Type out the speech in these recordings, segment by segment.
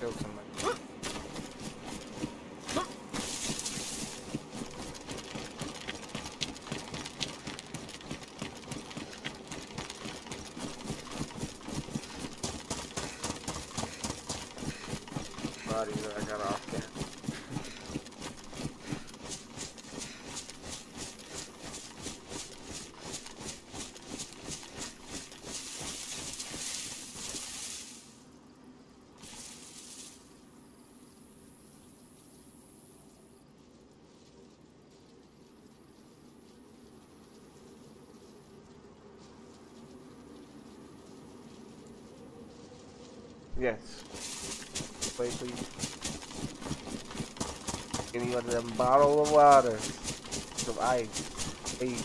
Killed somebody. Body that I got off camera. Yes. Wait, please. Give me one of them bottle of water. Some ice. Please.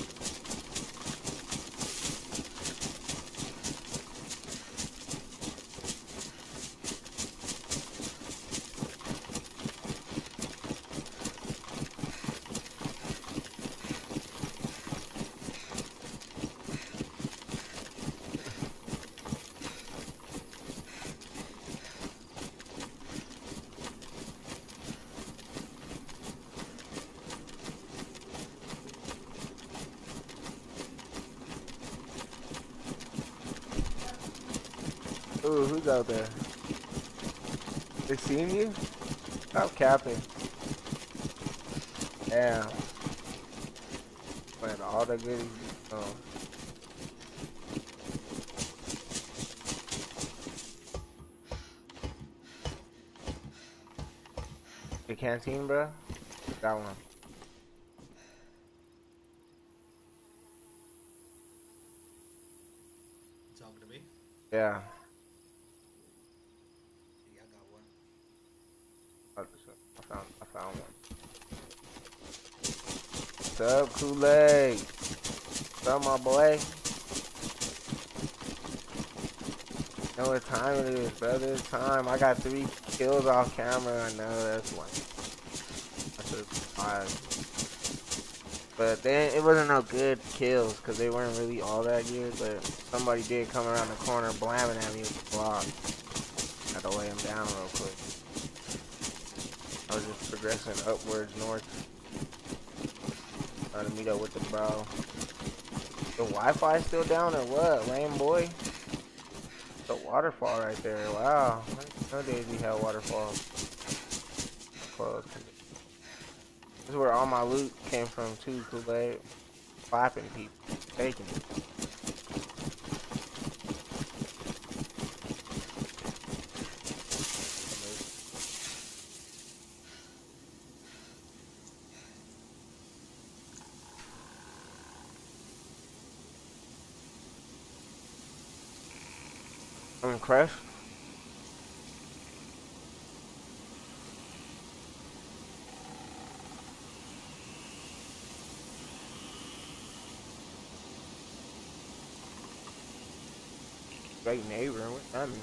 Ooh, who's out there? They seen you? Stop capping. Yeah. Man, all the goodies. Oh. The canteen, bro? That one. Talking to me? Yeah. Yeah, I got one. I found one. What's up, Kool-Aid? What's up, my boy? You know what time it is, brother? It's time. I got 3 kills off camera. I know that's one. That's 5. But then it wasn't no good kills because they weren't really all that good. But somebody did come around the corner blamming at me with the block. Had to lay him down real quick. I was just progressing upwards north. Trying to meet up with the bro. The Wi-Fi still down or what? Lame boy. The waterfall right there. Wow. No days we had waterfalls. Close. This is where all my loot came from too, Kool-Aid. Clapping people. Taking it. I'm crushed. Great neighbor, what that mean?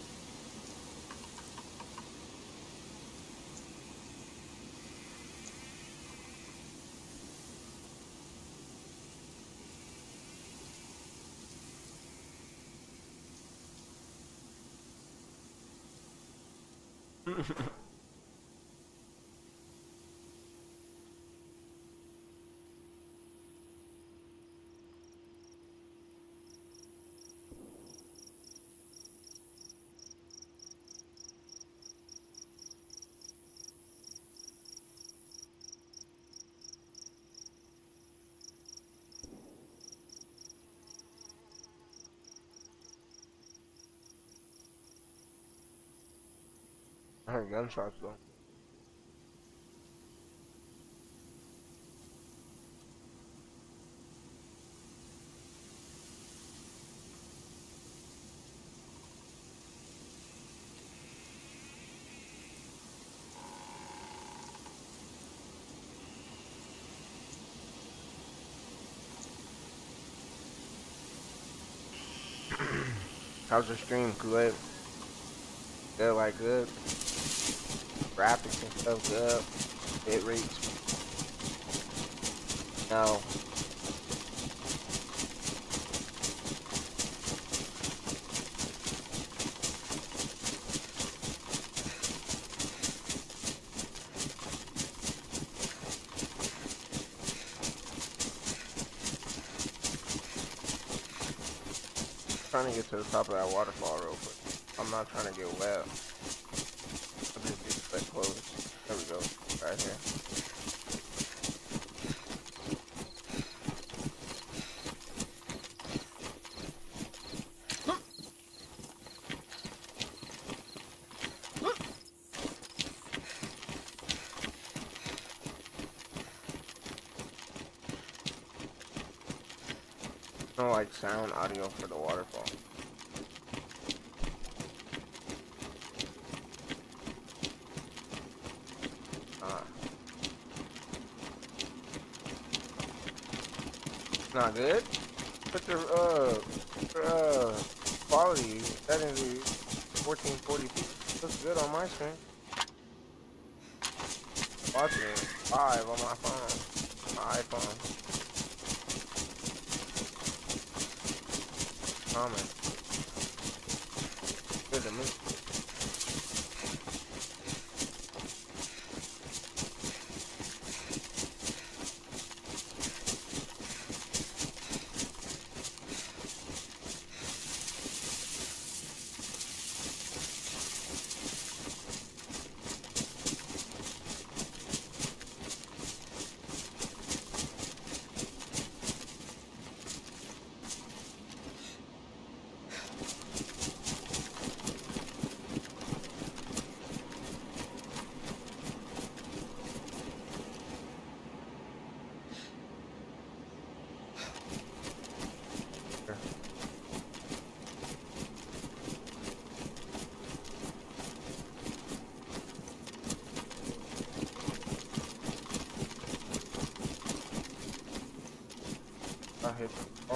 I heard gunshots though. How's your stream, Kool-Aid? Good, like good. Graphics and stuff good. It rates. No. trying to get to the top of that waterfall real quick. I'm not trying to get wet. I'll just be wet clothes. There we go. Right here. No like sound audio for the waterfall. Not good. Put your quality settings to 1440p. Looks good on my screen. Watching live on my phone, my iPhone. Comment. Good to me. I hit the ball.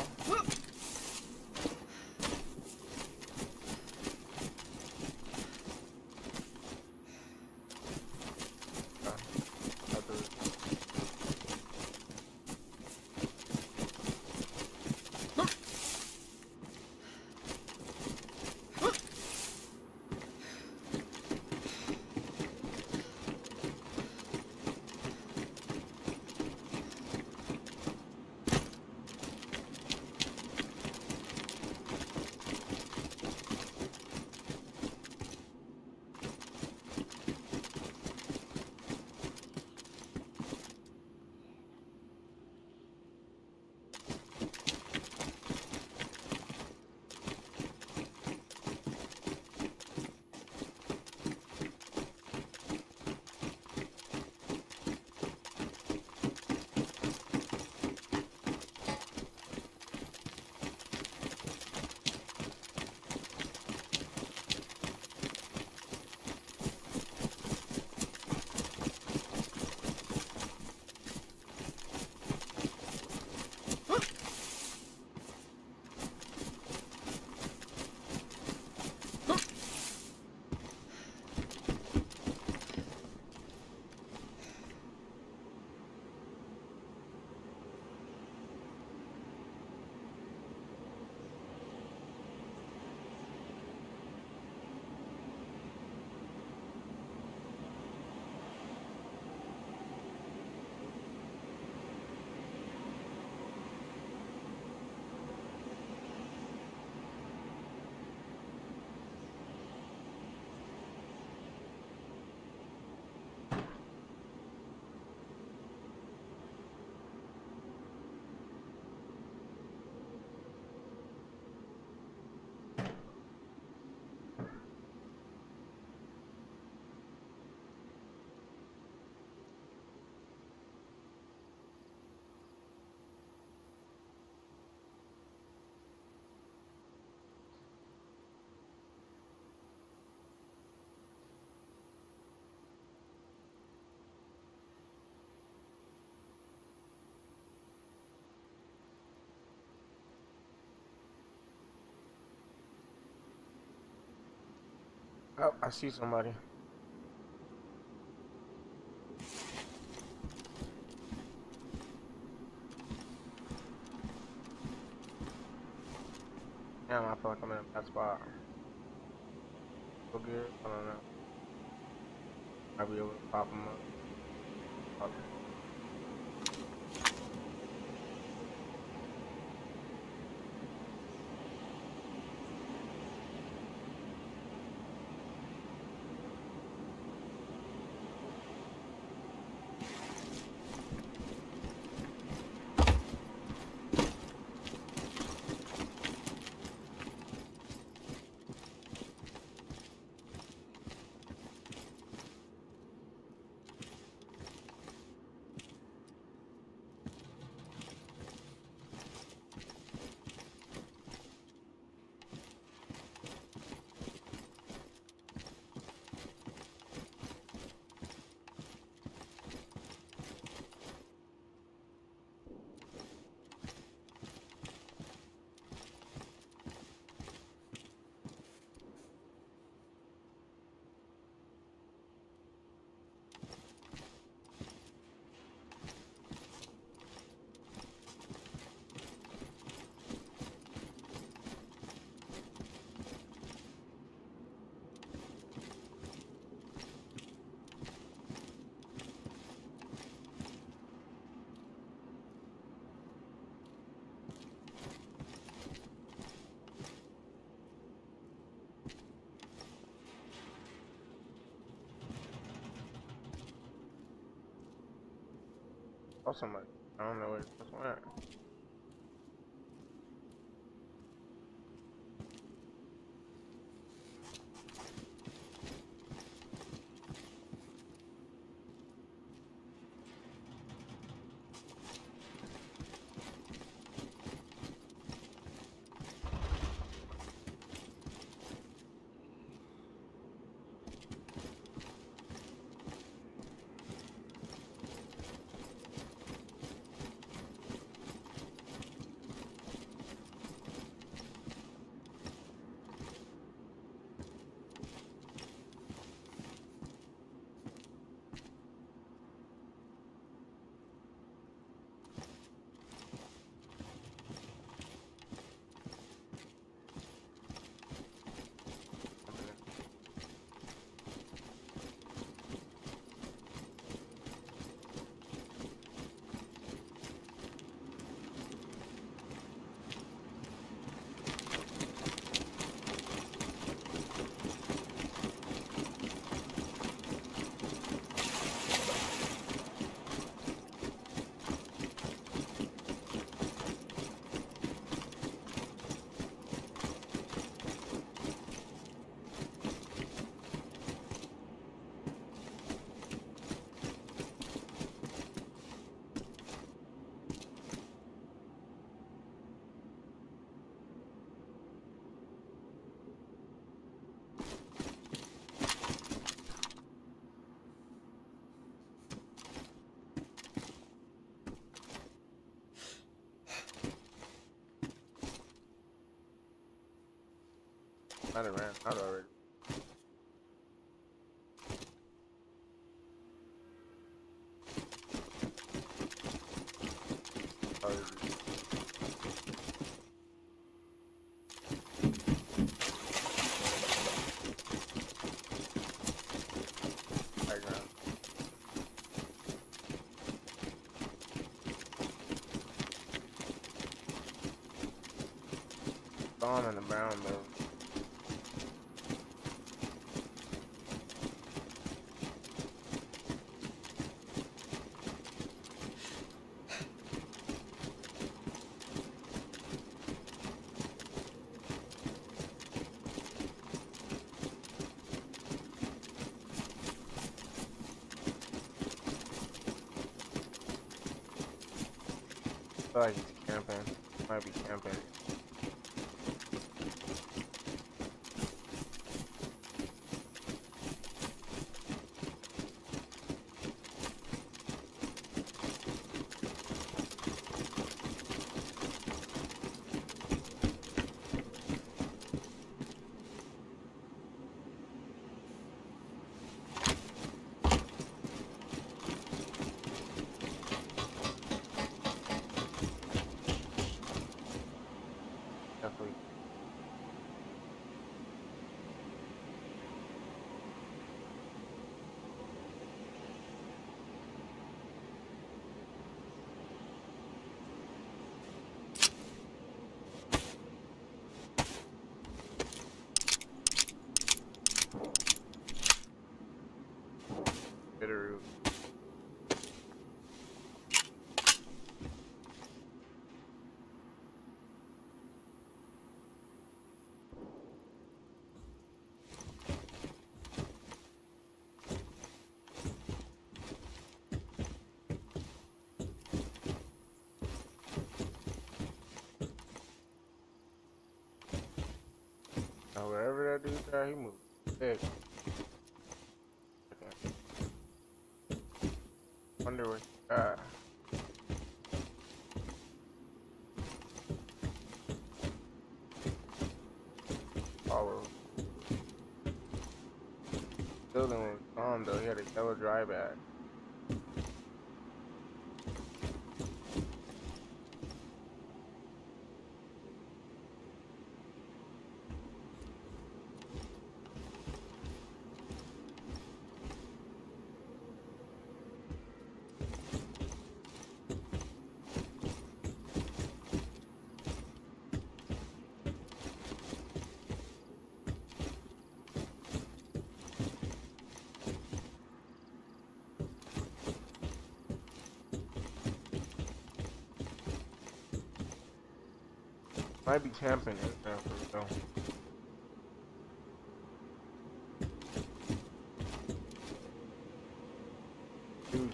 Oh, I see somebody. Damn, I feel like I'm in a bad spot. So good. I don't know. I'll be able to pop them up. Okay. Oh, somebody. I don't know where it just went. I done ran out already. Already. Background. Gone in the brown though. I feel like he's camping. Might be camping. Definitely. Bitterroot. Now wherever that dude's at, he moves big. Okay. Wonder where he's at. Follow. Building was gone though. He had a yellow dry bag. Might be camping in there for real. Dude.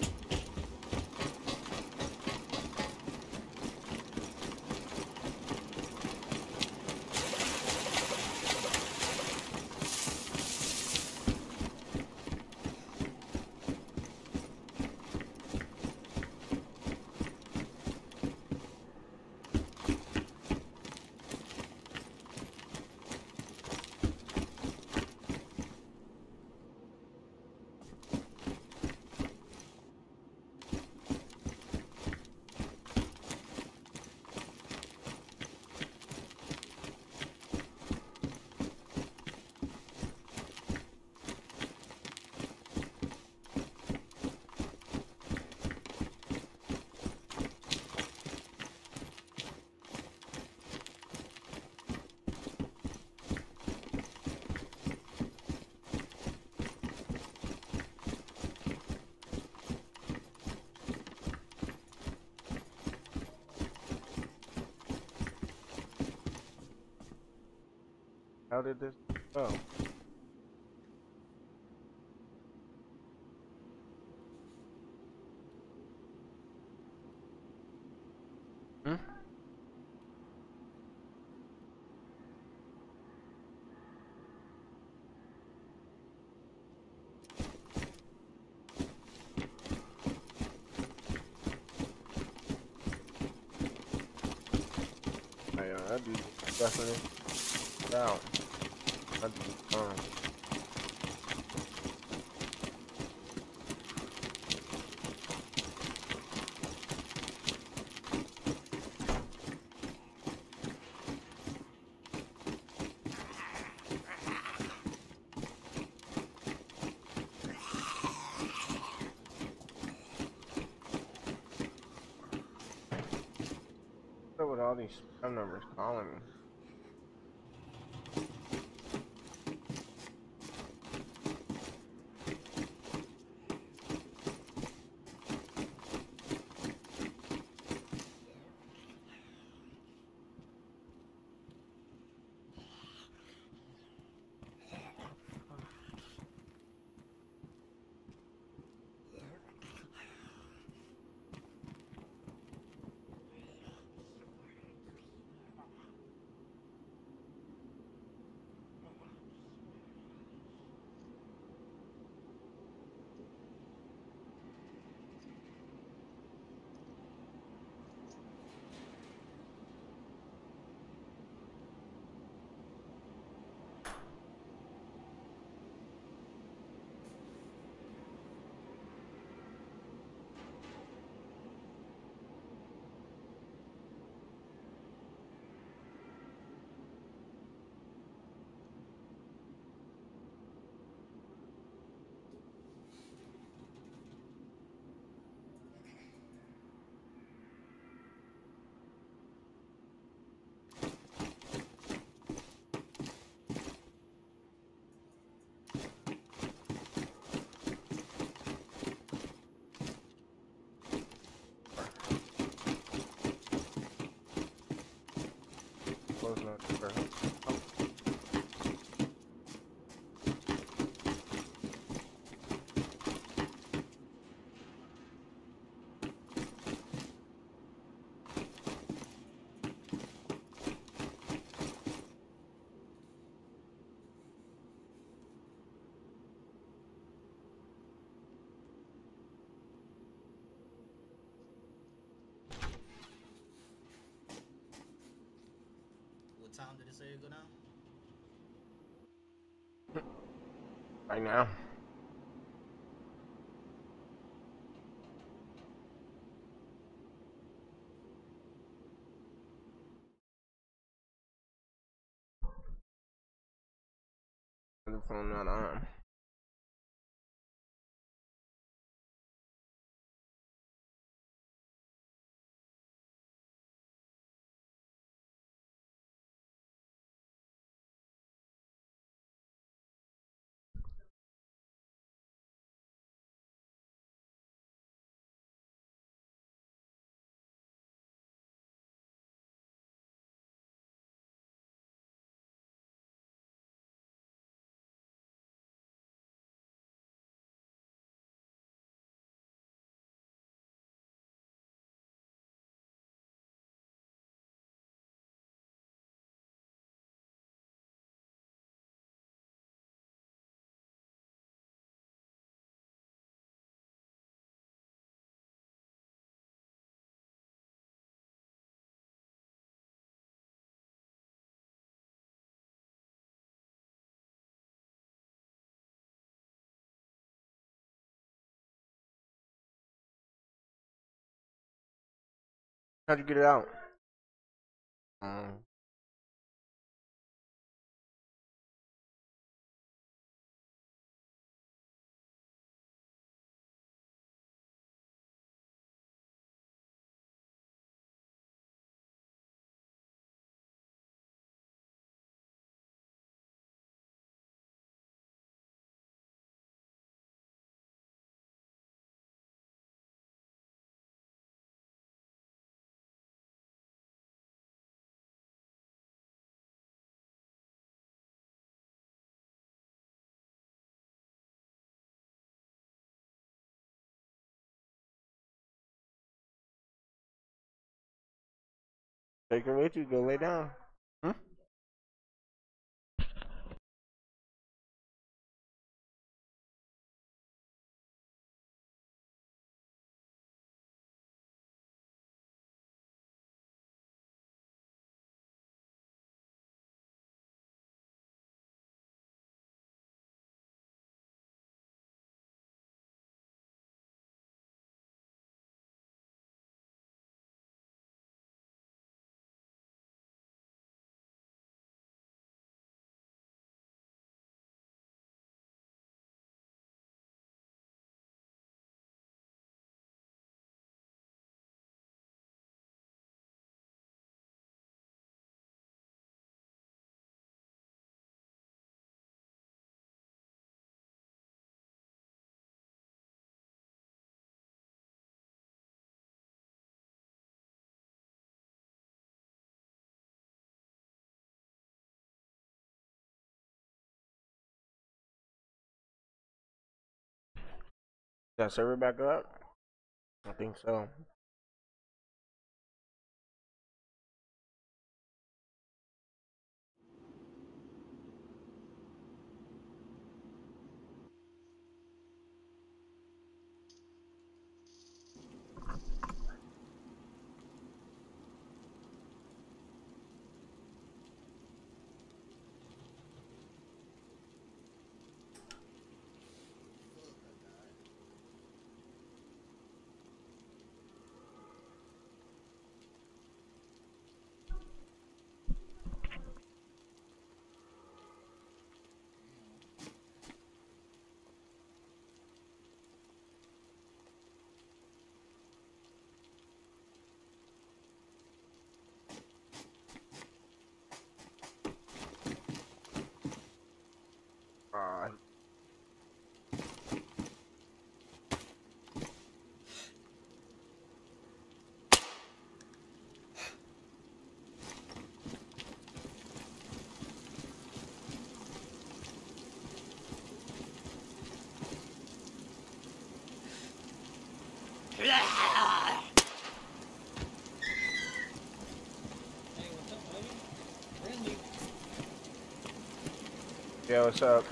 How did this go? Hmm? Oh, yeah, that dude definitely down. That dude's What's up with all these spam numbers calling me? Close enough for What time did it say it go down? right now. The phone not on. How'd you get it out? Um, take her with you. Go lay down. Hmm? Got server back up? I think so. Uh, Hey, what's up, buddy? Friendly. yeah, what's up?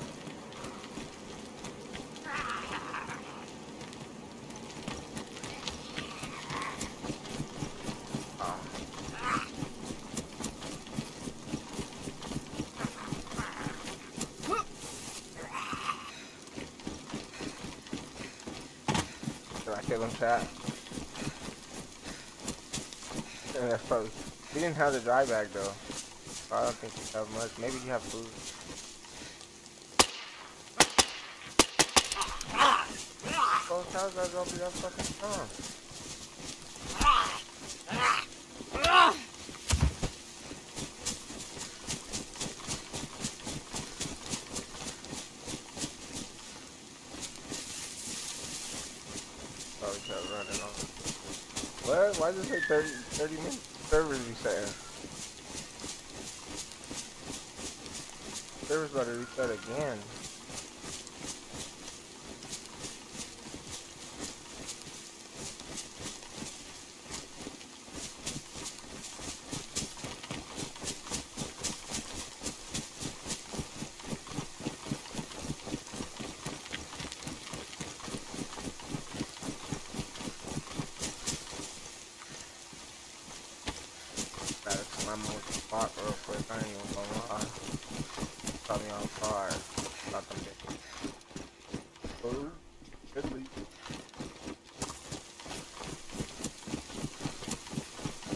Uh, did I kill him, chat? Yeah, that's probably. We didn't have the dry bag though. So I don't think you have much. Maybe you have food. Oh, how's that gonna be that fucking strong? Probably kept running on. What? Why does it say 30 minutes? Servers resetting. Servers about to reset again. Gotta climb on the spot real quick. I ain't even gonna lie. Caught me off guard. About them bitches. Food? Good lead.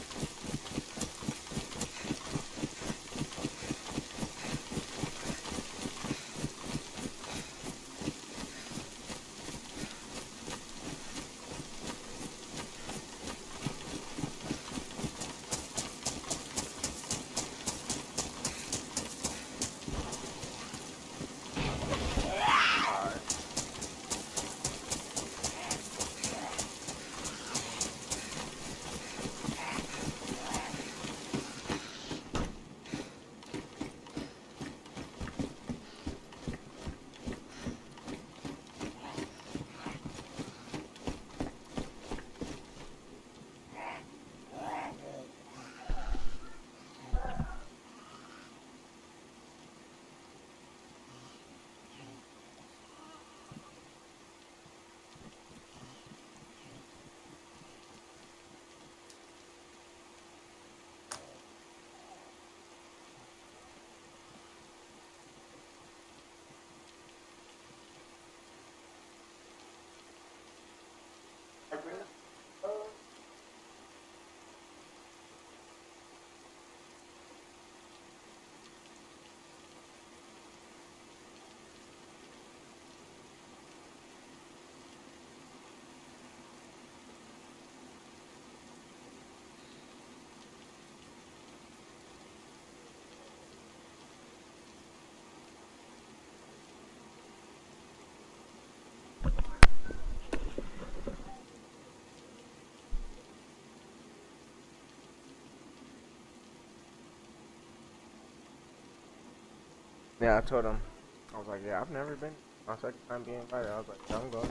Yeah, I told him. I was like, yeah, I've never been. My second time being invited. I was like, yeah, I'm going.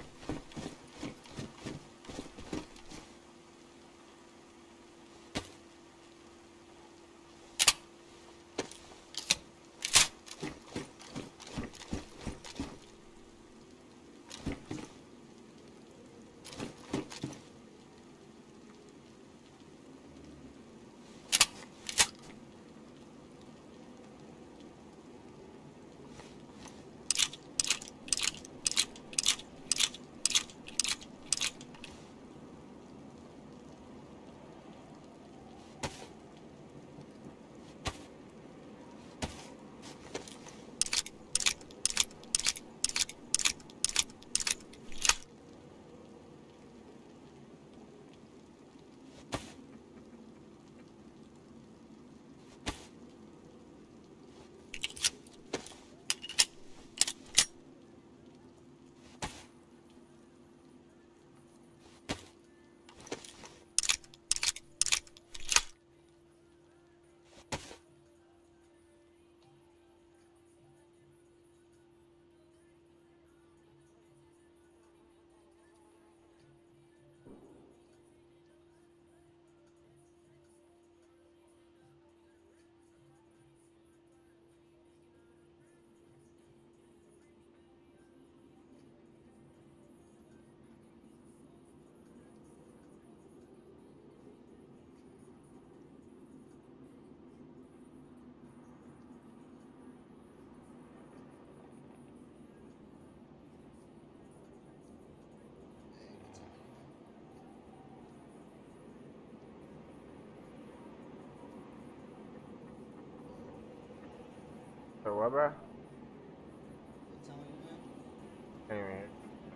So what, bro? What town are you in? Anyway,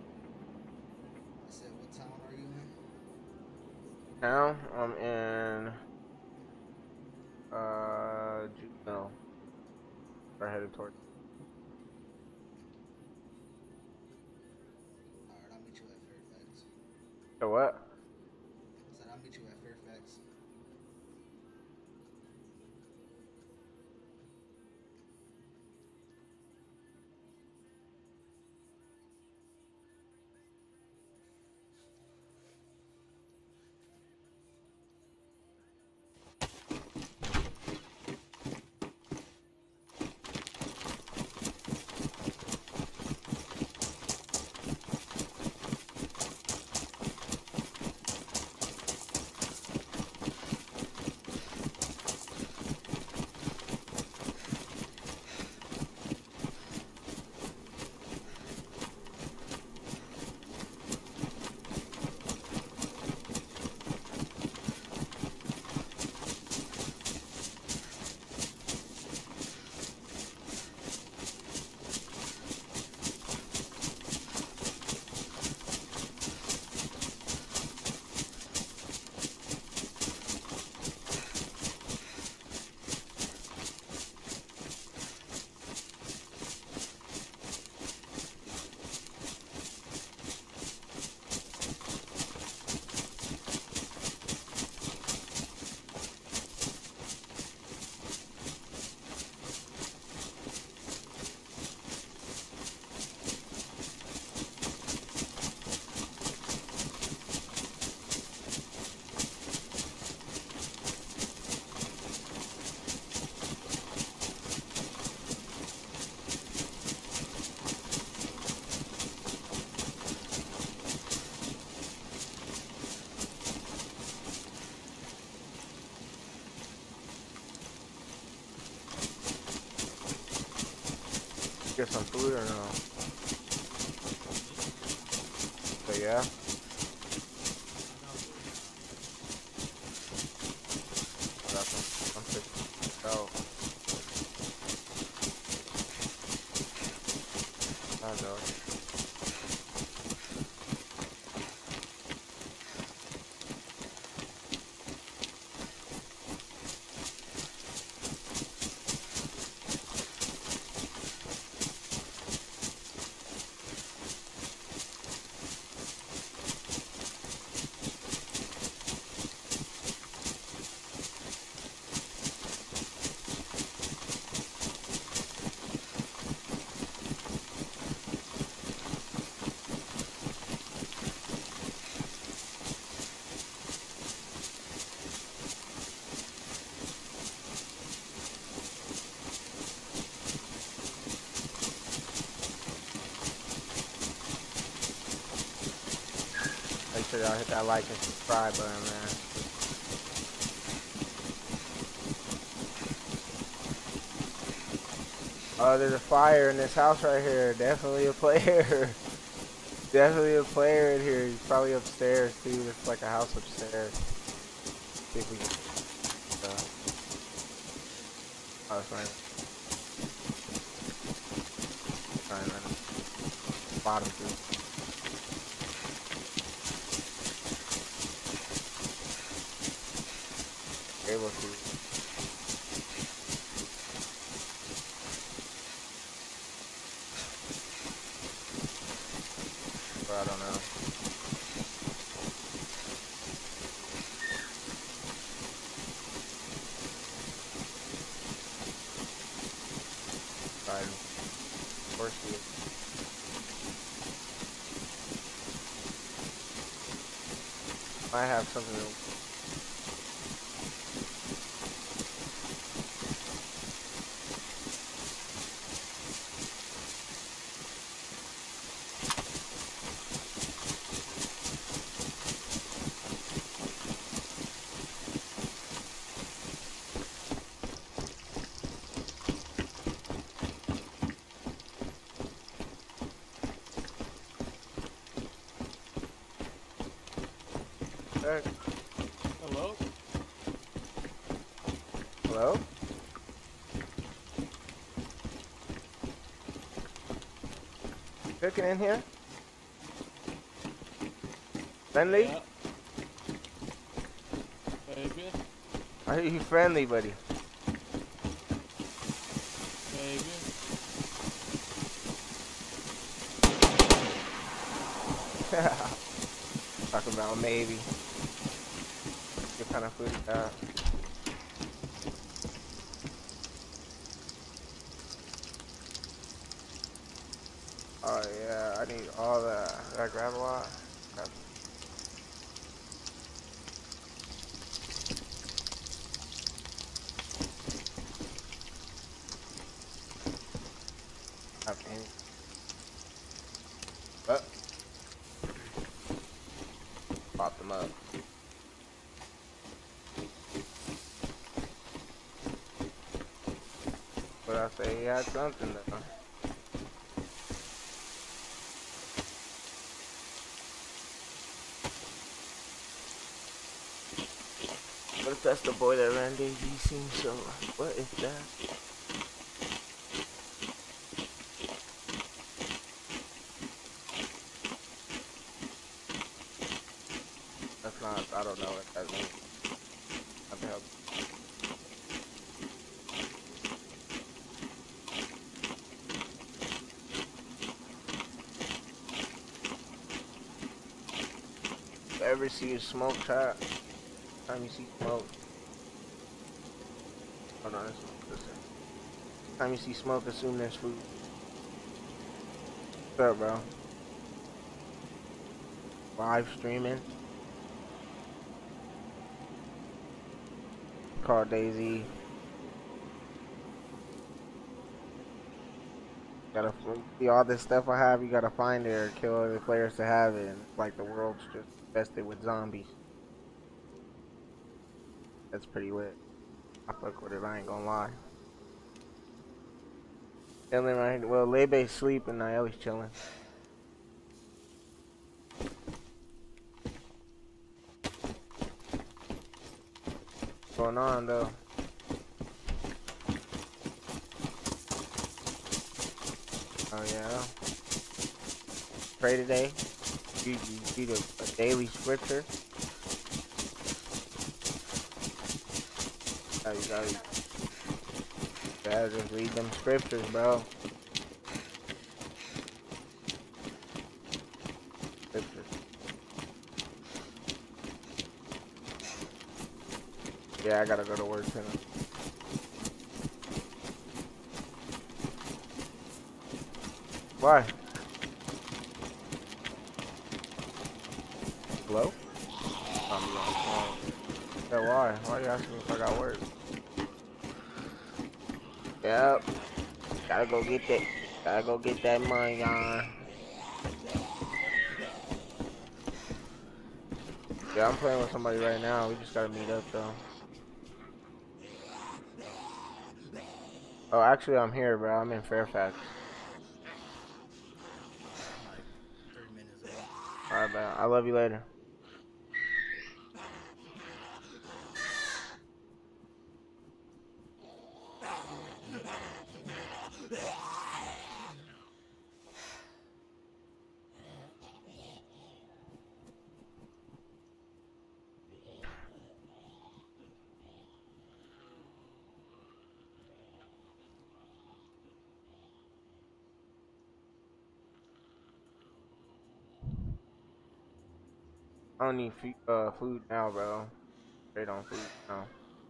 I said, what town are you in? now I'm in Juvenile. We're headed towards. Alright, I'll meet you at Fairfax. So what? I said, I'll meet you at Fairfax. Get some food or no? So yeah. I got some. I'm fixing out. I know. sure y'all hit that like and subscribe button, man. Oh, there's a fire in this house right here. Definitely a player. Definitely a player in here. He's probably upstairs too. It's like a house upstairs. See if we can. Oh, it's right. Bottom too. Able to. But I don't know. Of course he is. I have something to. Hello? Hello? Cooking in here? Friendly? Yeah. Maybe. I hear you friendly, buddy. Maybe. Talk about maybe. What kind of food is that? Oh yeah, I need all that. Did I grab a lot? Okay. But pop them up. But I say he had something though. What if that's the boy that ran Daisy scene? So what is that? That's not, I don't know what that means. I can help. Ever see a smoke trap? Time you see smoke. Hold on, that's time you see smoke, assume there's food. What's up, bro? Live streaming. Call Daisy. Gotta see all this stuff I have. You gotta find it or kill other players to have it. And like the world's just infested with zombies. That's pretty lit. I fuck with it. I ain't gonna lie. Chilling right. Well, Lebe's sleeping. Naeli's chilling. What's going on though? Oh yeah. Pray today. You read a daily scripture. You gotta just read them scriptures, bro. Scriptures. Yeah, I gotta go to work tonight. Why? Hello? Yeah, why? Why are you asking me if I got work? Yep. Gotta go get that. Gotta go get that money on. Yeah, I'm playing with somebody right now. We just gotta meet up though. Oh, actually, I'm here, bro. I'm in Fairfax. I'm like 3 minutes away. Alright, man. I love you later. I don't need food now, bro. Straight on food now.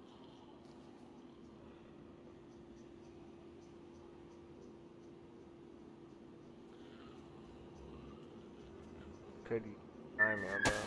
Could you time man, bro?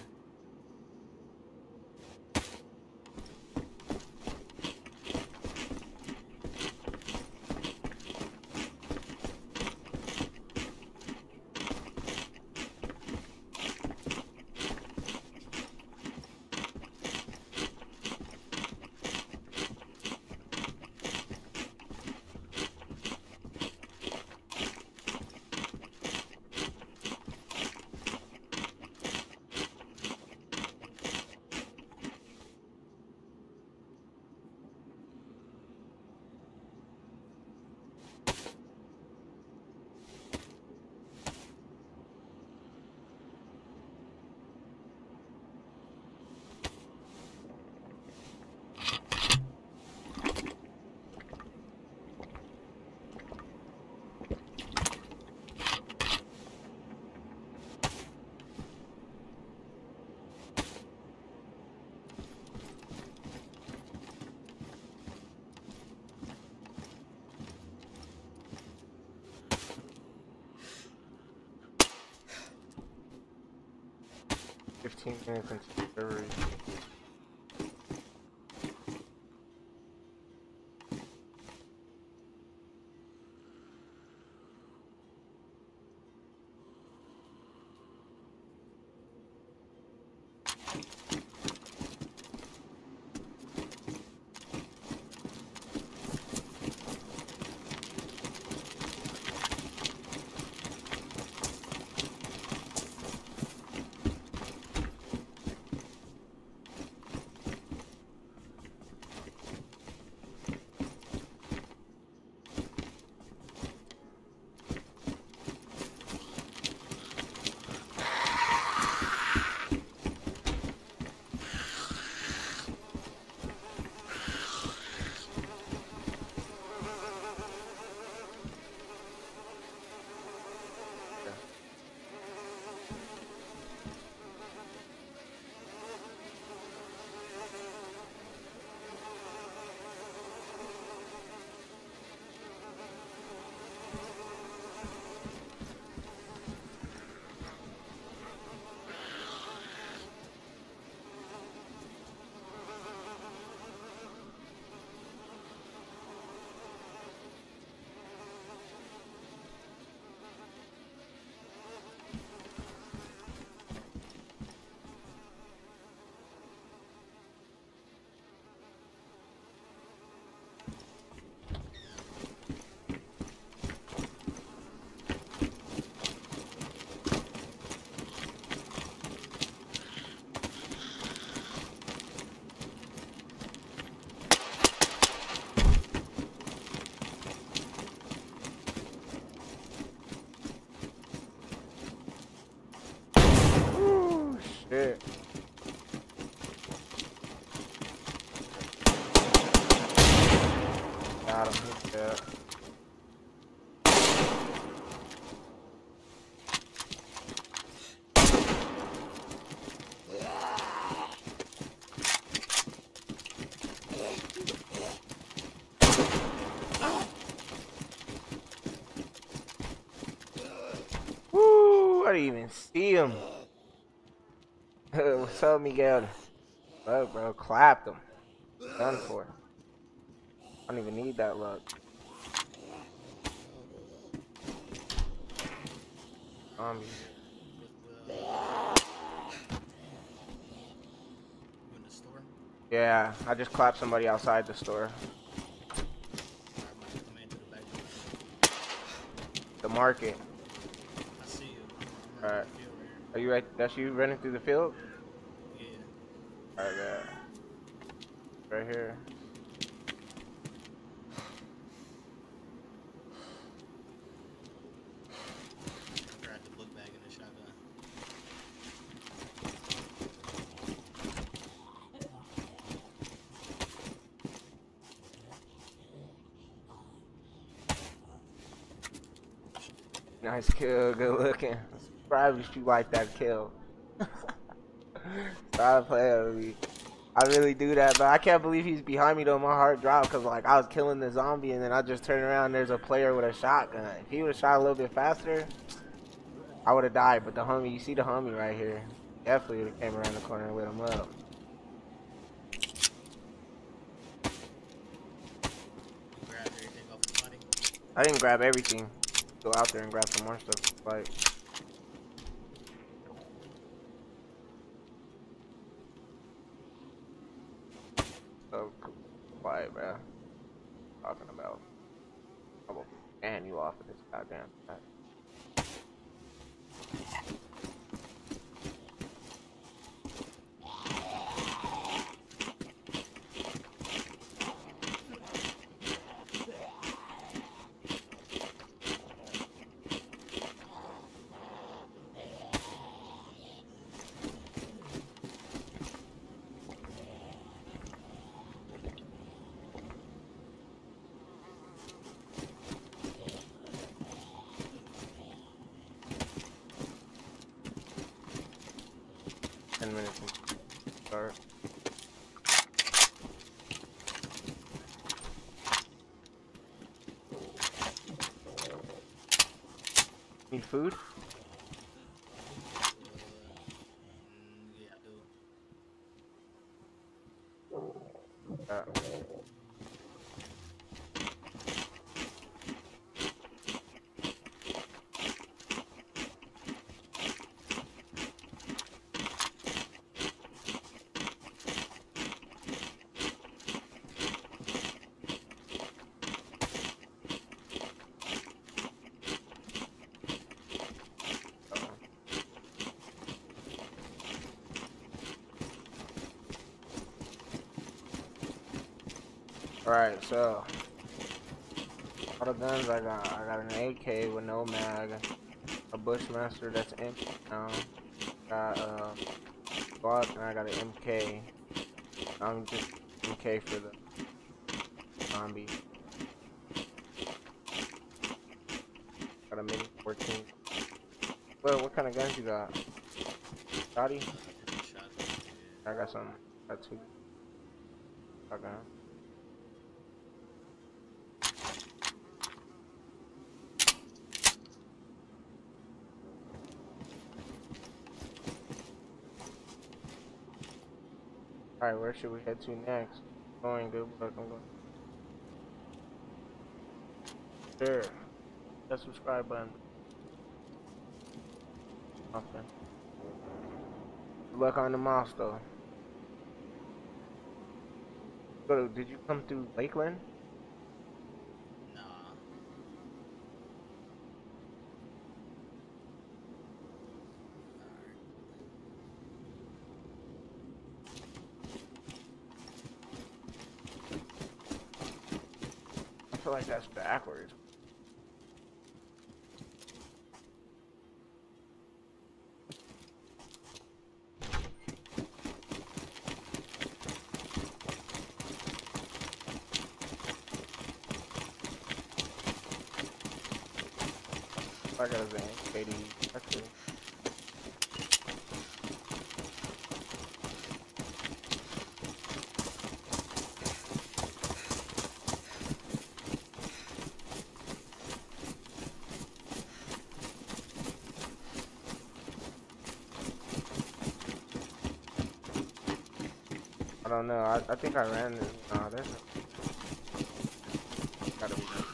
15 minutes into delivery. Ooh, shit. Got him. He's dead. Woo! I didn't even see him. What's up, Miguel? Look, bro, clapped him. Done for. I don't even need that luck. Zombie. Yeah, I just clapped somebody outside the store. Alright, I'm about to come in through the back door. The market. I see you. I'm running Alright. through the field right Are you right? That's you running through the field? here. Yeah. Alright, yeah. Right here. I grabbed the book bag and the shotgun. Nice kill, good looking. Surprised you like that kill. Stop playing with me. I really do that, but I can't believe he's behind me though. My heart dropped because like I was killing the zombie and then I just turned around and there's a player with a shotgun. If he would have shot a little bit faster, I would have died. But the homie, you see the homie right here, definitely would have came around the corner and lit him up. You grabbed everything off the body. I didn't grab everything. Go out there and grab some more stuff. Like, so quiet, bro. Talking about. I will ban you off of this goddamn chat. Minutes and start. Need food? Yeah, I do. Alright, so all the guns I got an AK with no mag, a Bushmaster that's empty now, got a Glock, and I got an MK. I'm just MK for the zombie. Got a mini 14. Well, what kind of guns you got? Shotty? Shotgun. Yeah. I got some. Got two. Shotgun. Alright, where should we head to next? Going good, but I'm going. Sure. That subscribe button. Okay. Good luck on the mouse though. Did you come through Lakeland? Nah. I feel like that's backwards. I got a KD. Actually. I don't know. I think I ran this. Nah, there's no. Gotta be there.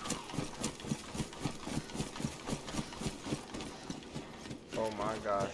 Oh my gosh.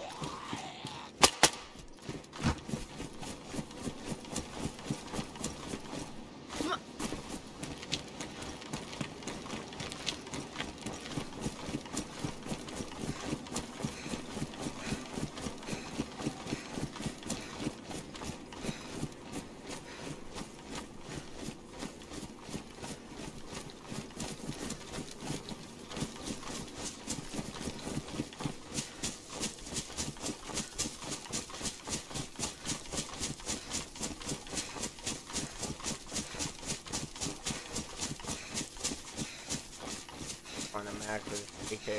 AK.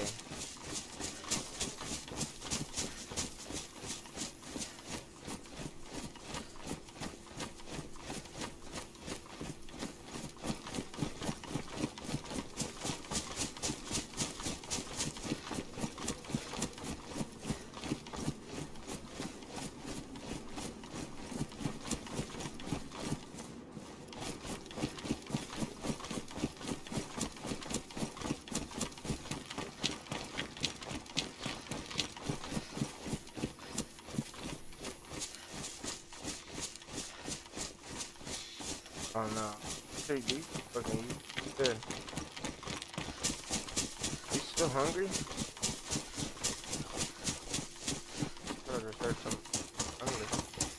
Oh no. Hey, dude. Fucking you. Good. You still hungry? I just heard some hungry.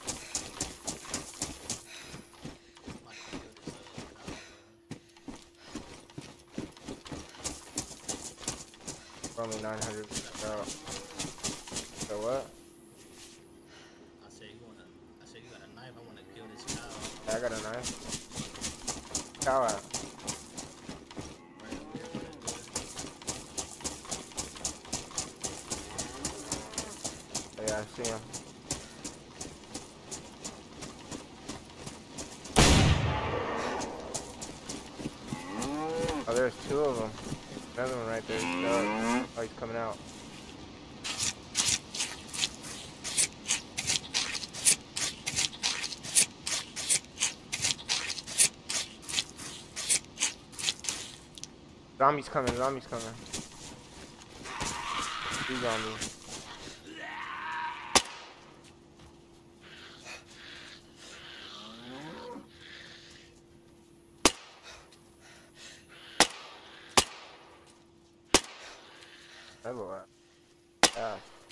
My computer's Only 900 out. So what? I said you got a knife. I want to kill this cow. Yeah, I got a knife. Cow out. Right over here by the door. Oh, yeah, I see him. Oh, there's two of them. Another one right there. Oh, he's coming out. Zombies coming, zombies coming. Two zombies. That's a lot. Yeah.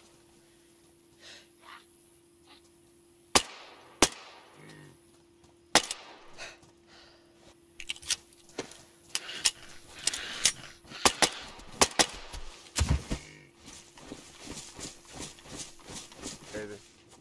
Crazy.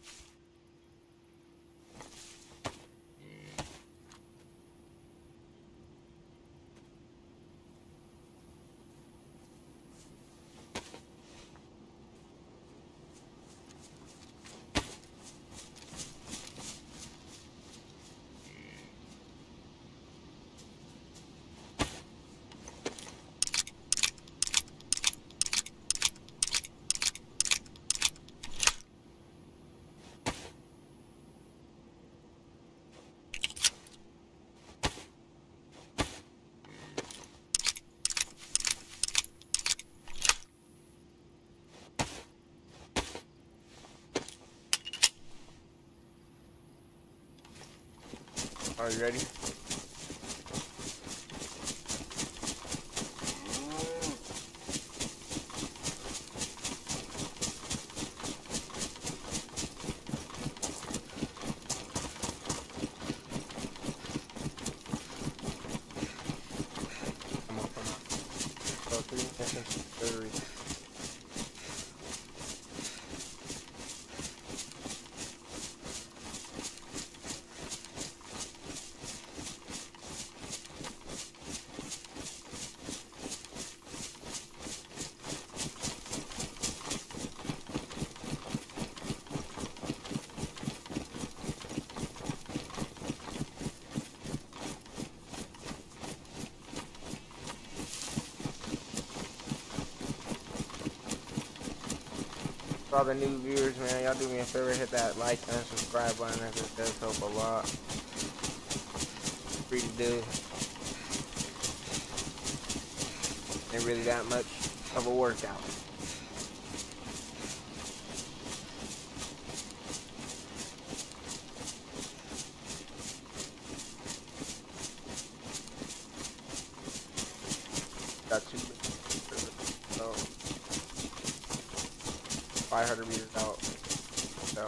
Are you ready? Come on, come on. Go 3 seconds. 30. For all the new viewers, man, y'all do me a favor, hit that like and subscribe button, as it does help a lot. Free to do. Ain't really that much of a workout. Got 2 so 500 meters out. So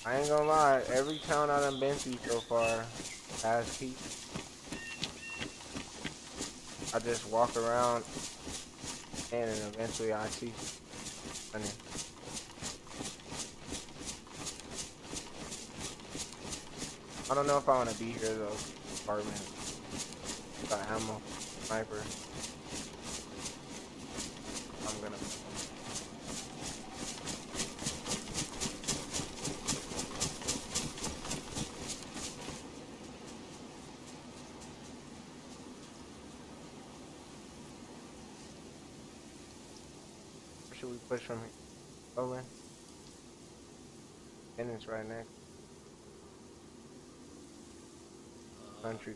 I ain't gonna lie, every town I done been to so far has peace. I just walk around and then eventually I see money. I don't know if I wanna be here though. Apartment. Got ammo. Sniper. I'm gonna where should we push from here? Over. And it's right next. Country.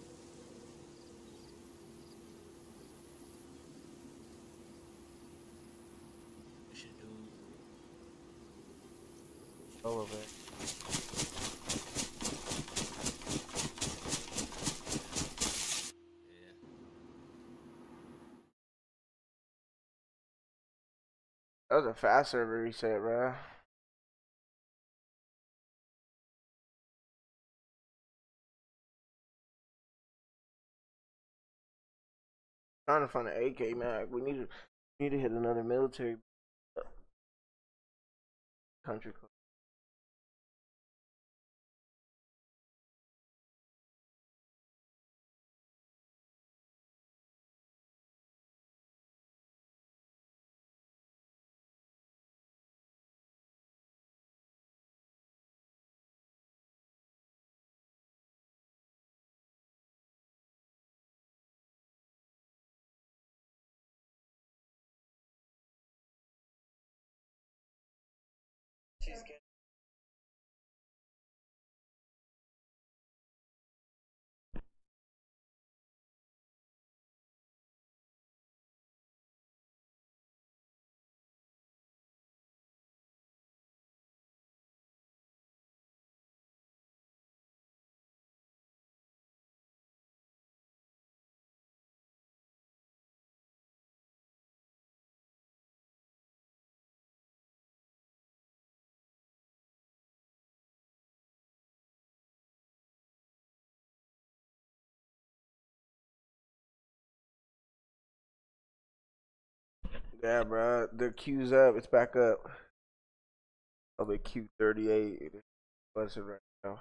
We should do. Over there. Yeah. That was a fast server reset, bro. Trying to find an AK mag. We need to hit another military country club. Yeah, bro. The queue's up. It's back up. Oh, the Q38. It's busted right now.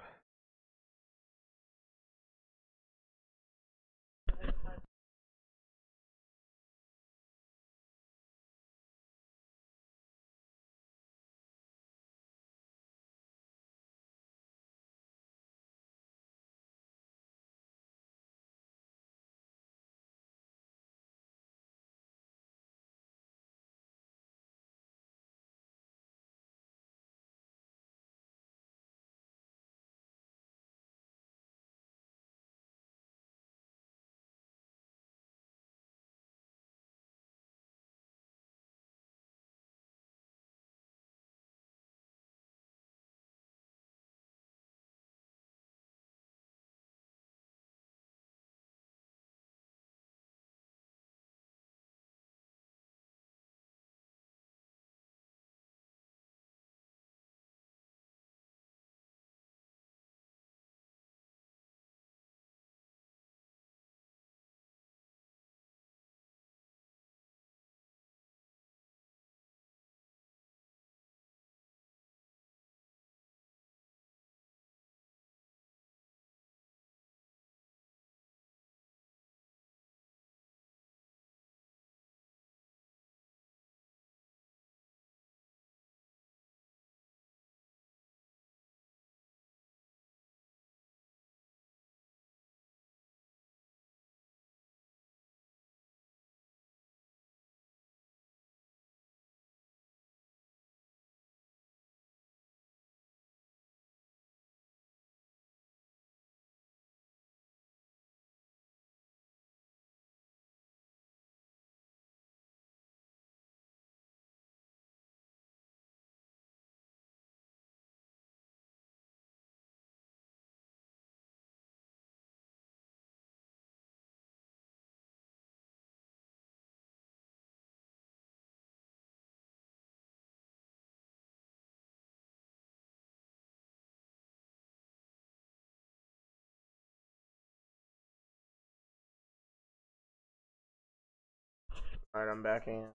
Alright, I'm back in.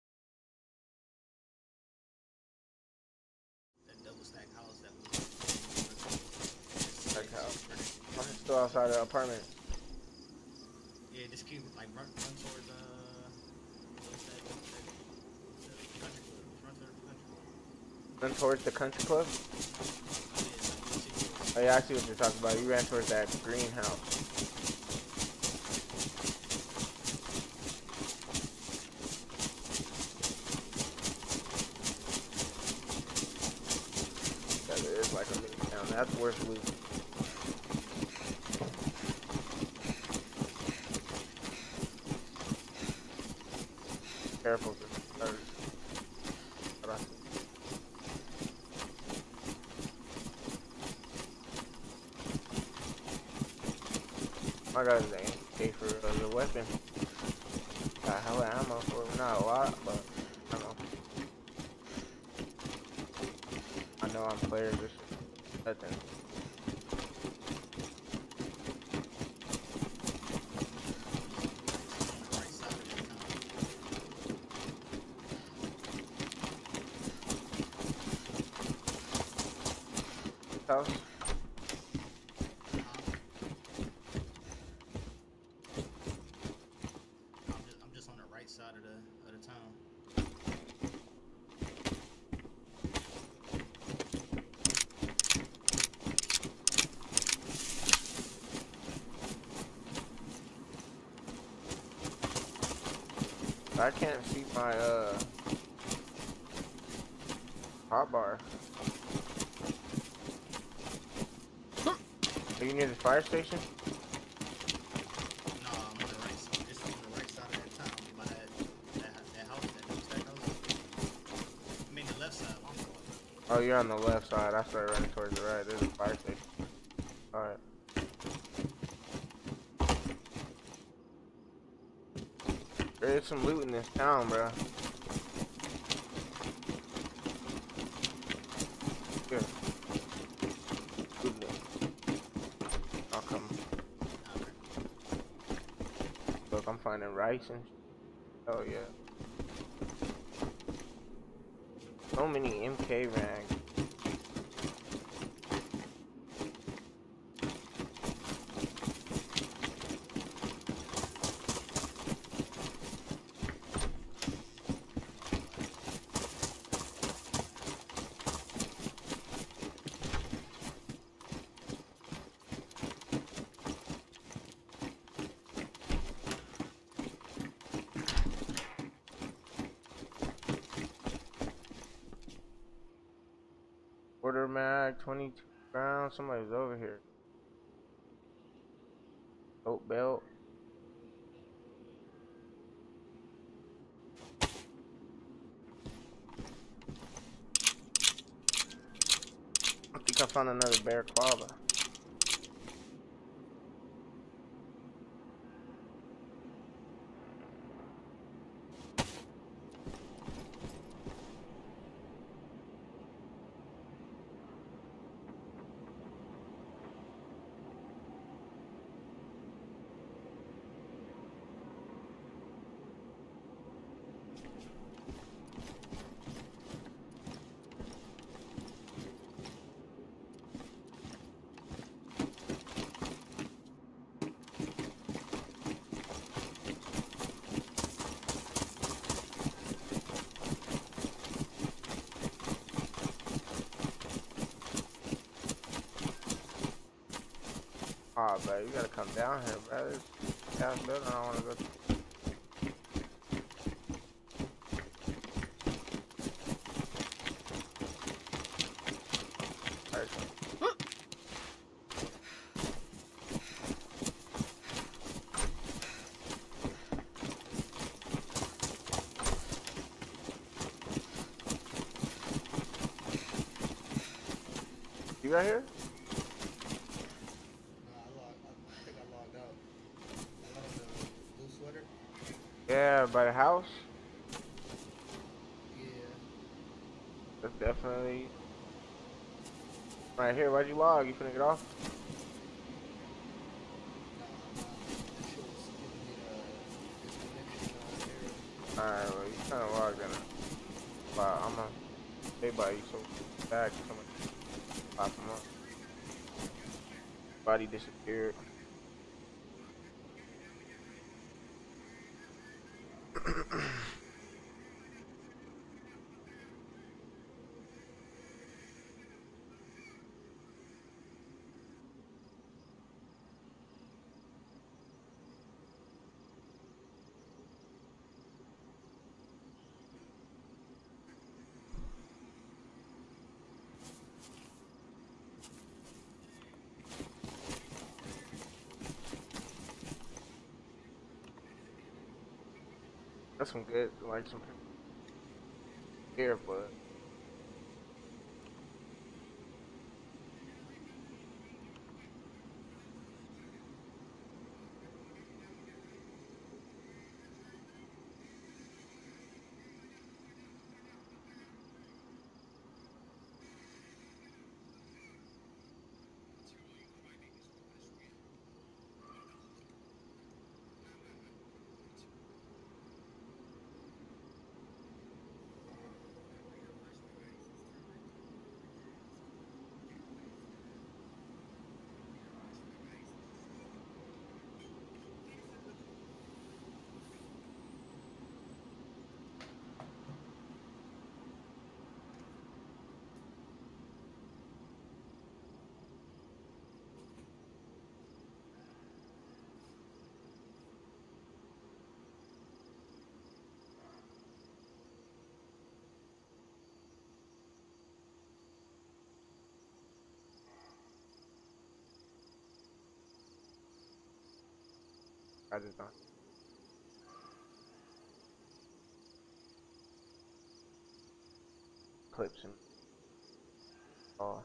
That double stack house that was. Like how? I'm still outside the apartment. Yeah, just keep like run towards what's that country club. Run towards the country club. Run towards the country club? Yeah, Oh yeah, I see what you're talking about. You ran towards that greenhouse. That is like a mini town. That's worth loot. Careful. I got an AK for the weapon. Got hella ammo for it. Not a lot, but I don't know. I know I'm player. This nothing. right side of the town. House. I'm just on the right side of the town. I can't see my hotbar. Are you near the fire station? No, I'm on the right side. It's on the right side of that town. By that house, that double stack house. I mean the left side. I'm going. Oh, you're on the left side. I started running towards the right. There's a fire station. Alright. There is some loot in this town, bro. Here. Loot it. I'll come. Look, I'm finding rice and oh yeah. So many MK rags. Quarter mag, 22 rounds. Somebody's over here. Oat belt. I think I found another bear quava. Ah, bro, you gotta come down here, bro. This gas building, I don't wanna go to. Alright. You right here? I think I logged out. I got the blue sweater. Yeah, by the house? Yeah. That's definitely right here. Why'd you log? You finna get off? Nah, that shit was giving me the disconnection on there. Alright, about I'm gonna stay by you so back someone pop him up. Body disappeared. That's some good, like some hair, but I just don't clips and all.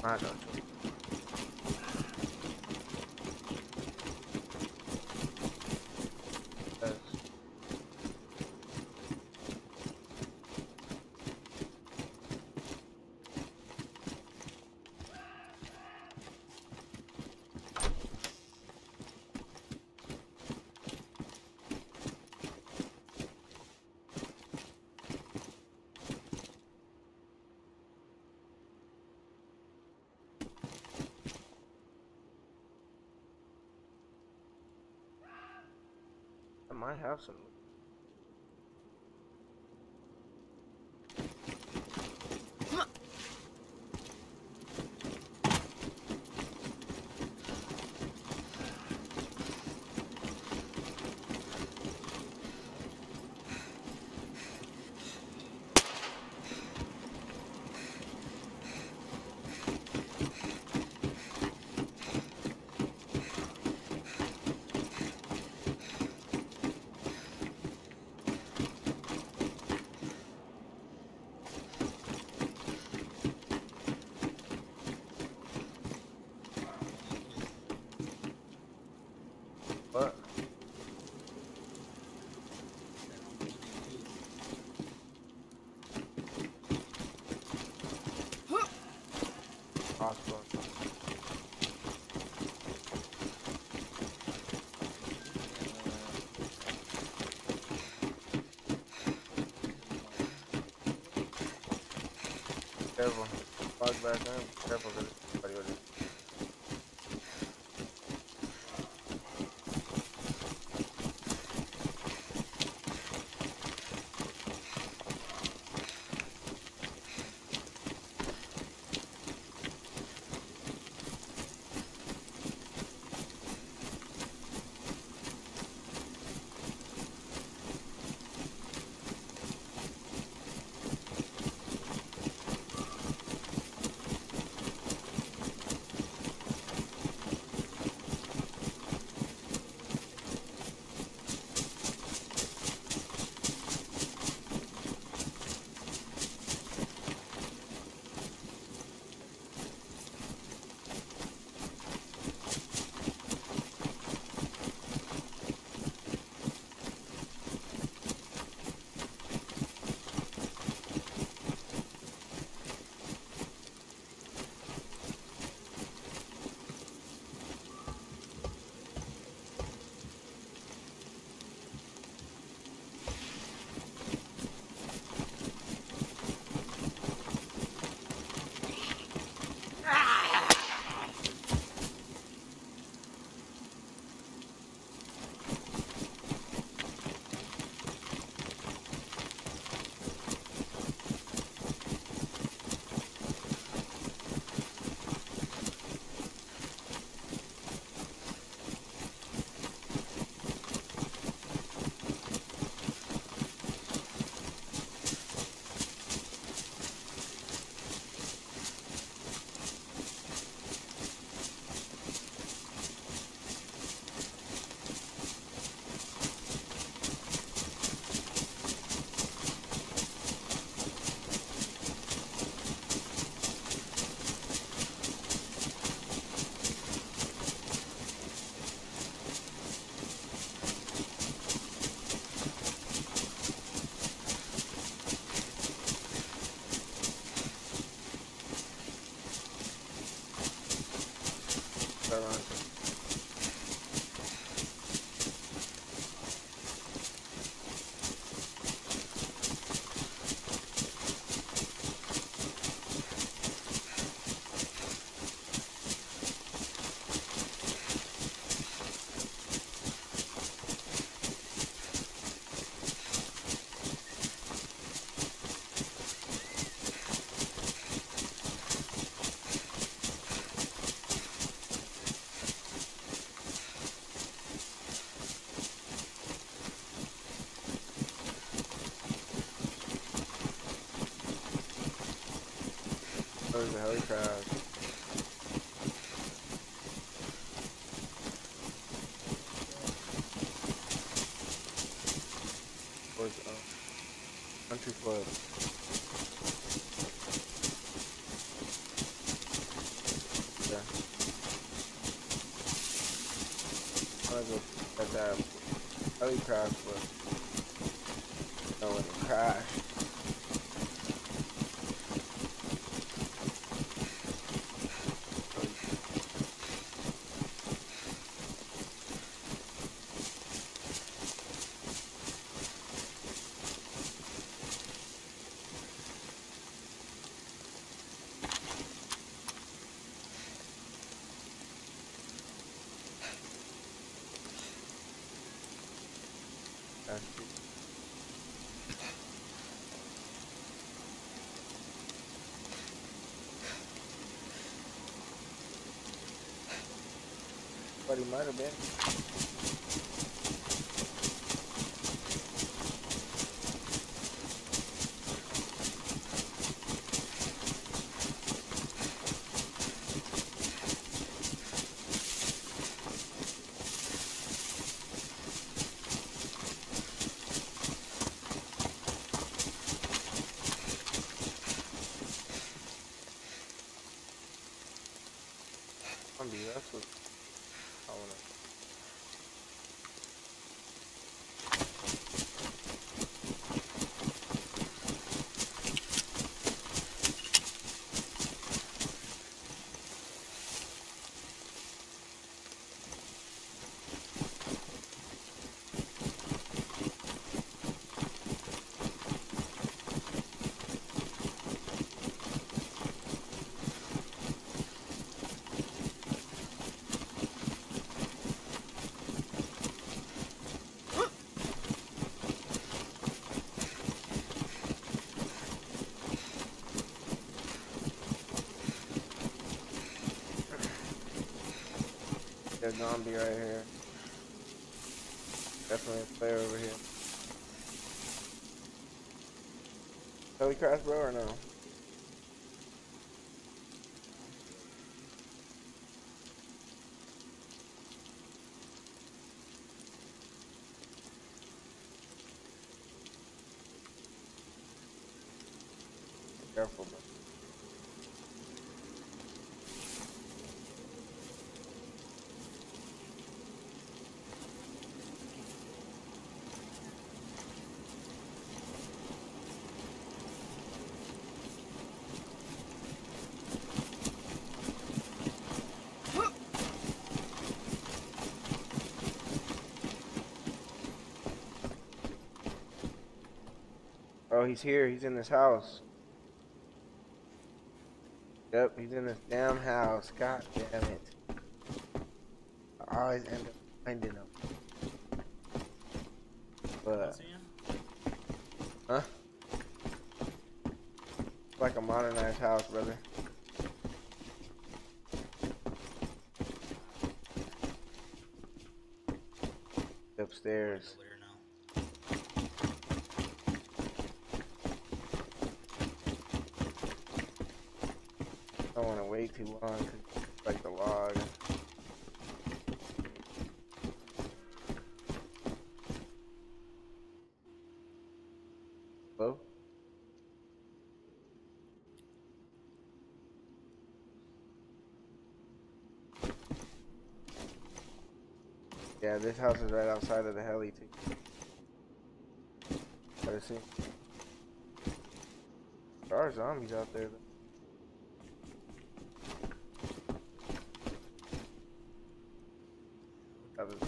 I know. Yes. I might have some. What? Possible. Careful. Log back in. Careful, because somebody with it. There's a helicopter. Towards Country Club. that heli crash, but no, when it crashed. That's it. But he might have been. That's what I wanna. There's a zombie right here. Definitely a player over here. Heli crash, bro, or no? Careful, bro. Oh, he's here. He's in this house. Yep, he's in this damn house. God damn it. I always end up finding him. But, huh? It's like a modernized house, brother. Upstairs. I don't want to wait too long because it's like the log. Hello? Yeah, this house is right outside of the heli too. Gotta see. There are zombies out there though. That was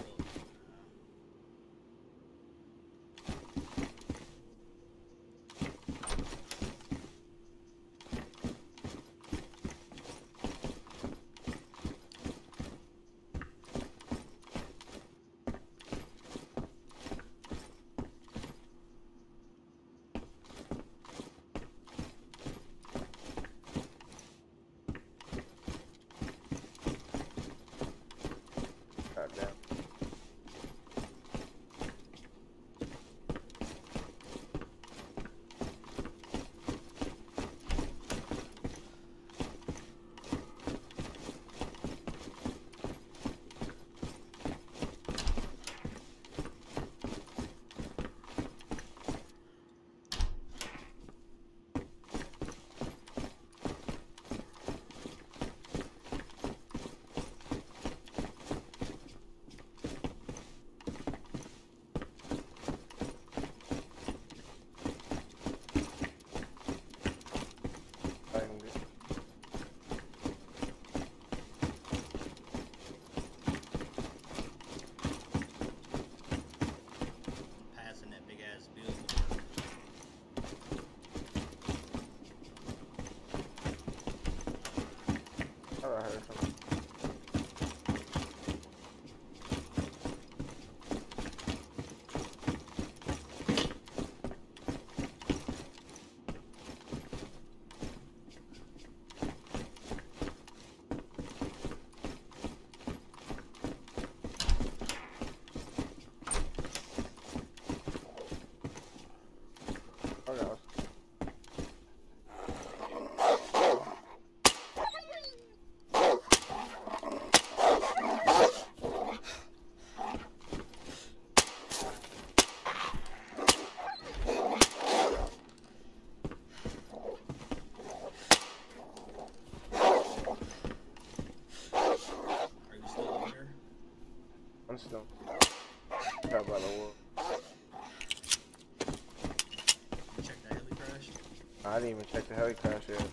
I didn't even check the heli crash yet.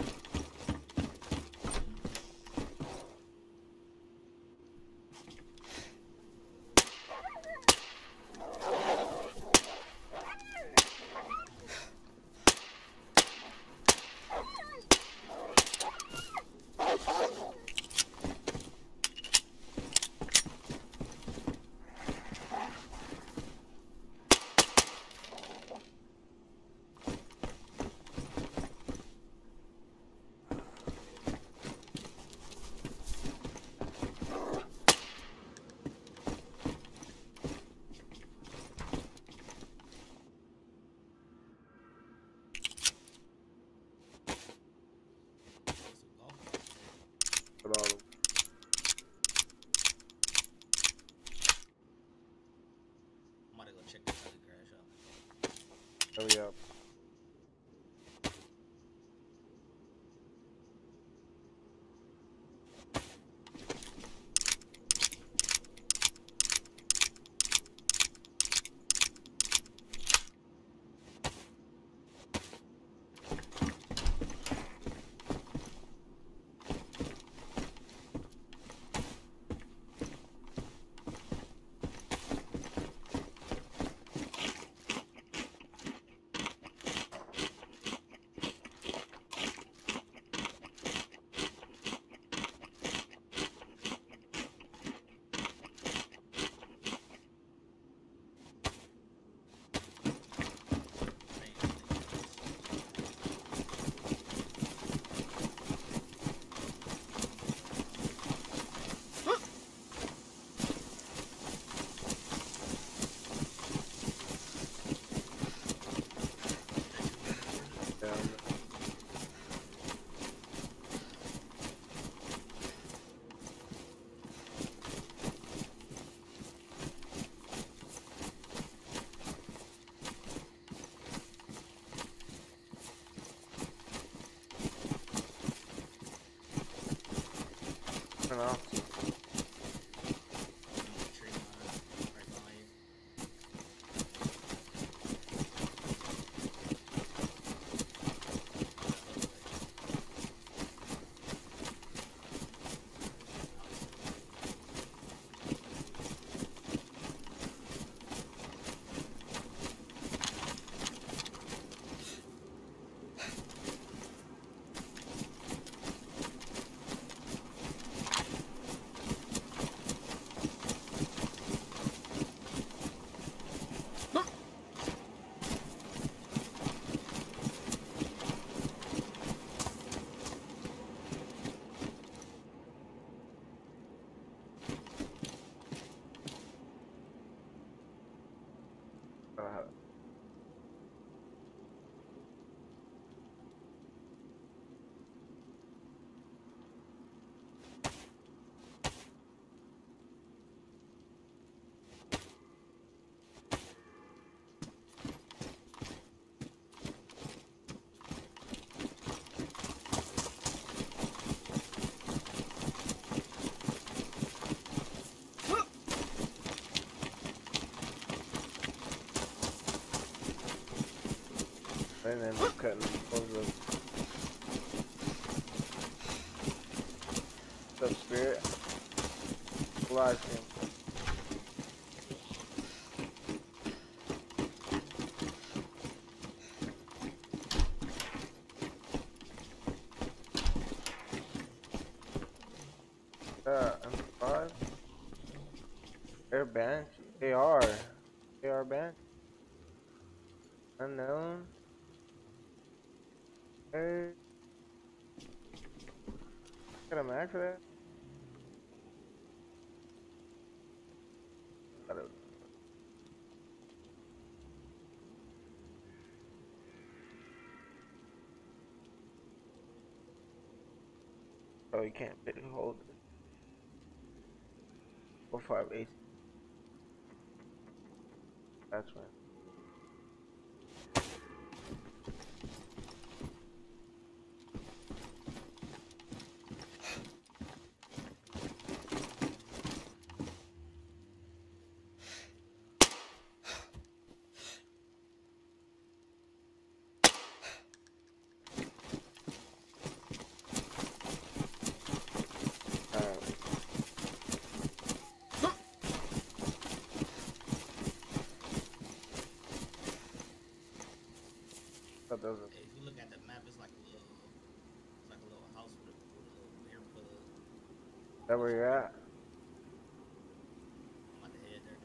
But all I'm about to go check this heli crash out. heli up. I don't know. Tree line right behind you. And then cutting over the spirit. Live stream. M5. Air bench. AR. AR bench. Unknown. Hey. Got a mag for that? I don't know. Oh, you can't fit hold it. 458. That's right. thought that was Hey, if you look at the map, it's like a little house with a little air plug. that where you're at? I'm about to head there.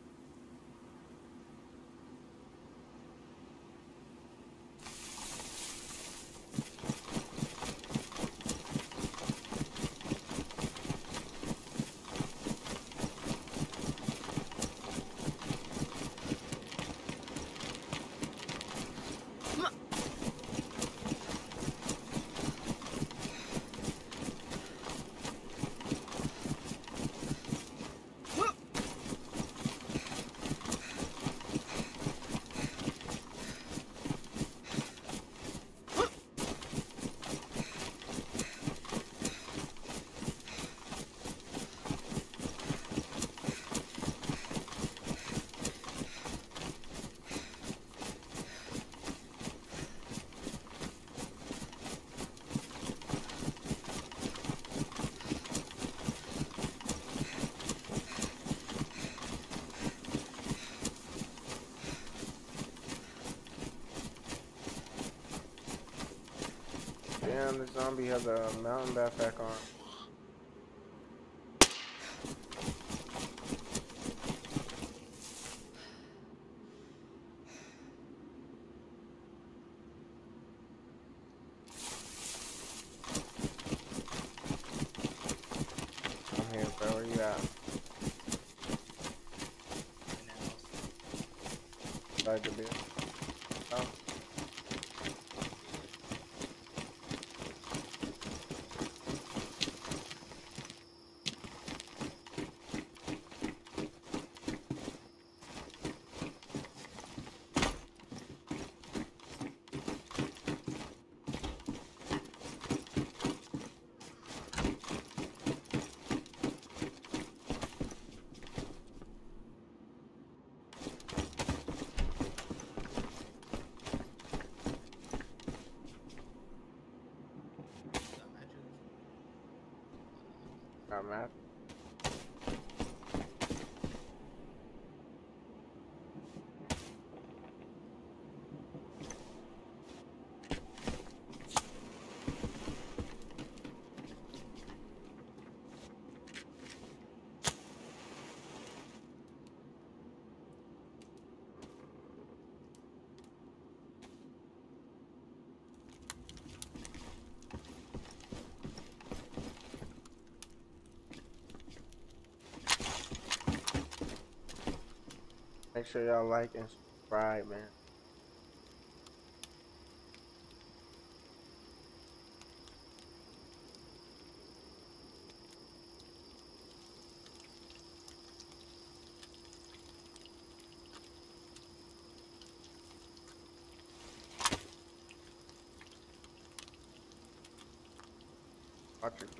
Damn, the zombie has a mountain backpack on. I'm here, bro. Where you at? In that house. Inside the bed. Oh. Got matches. Got mad. Make sure y'all like and subscribe, man. Watch your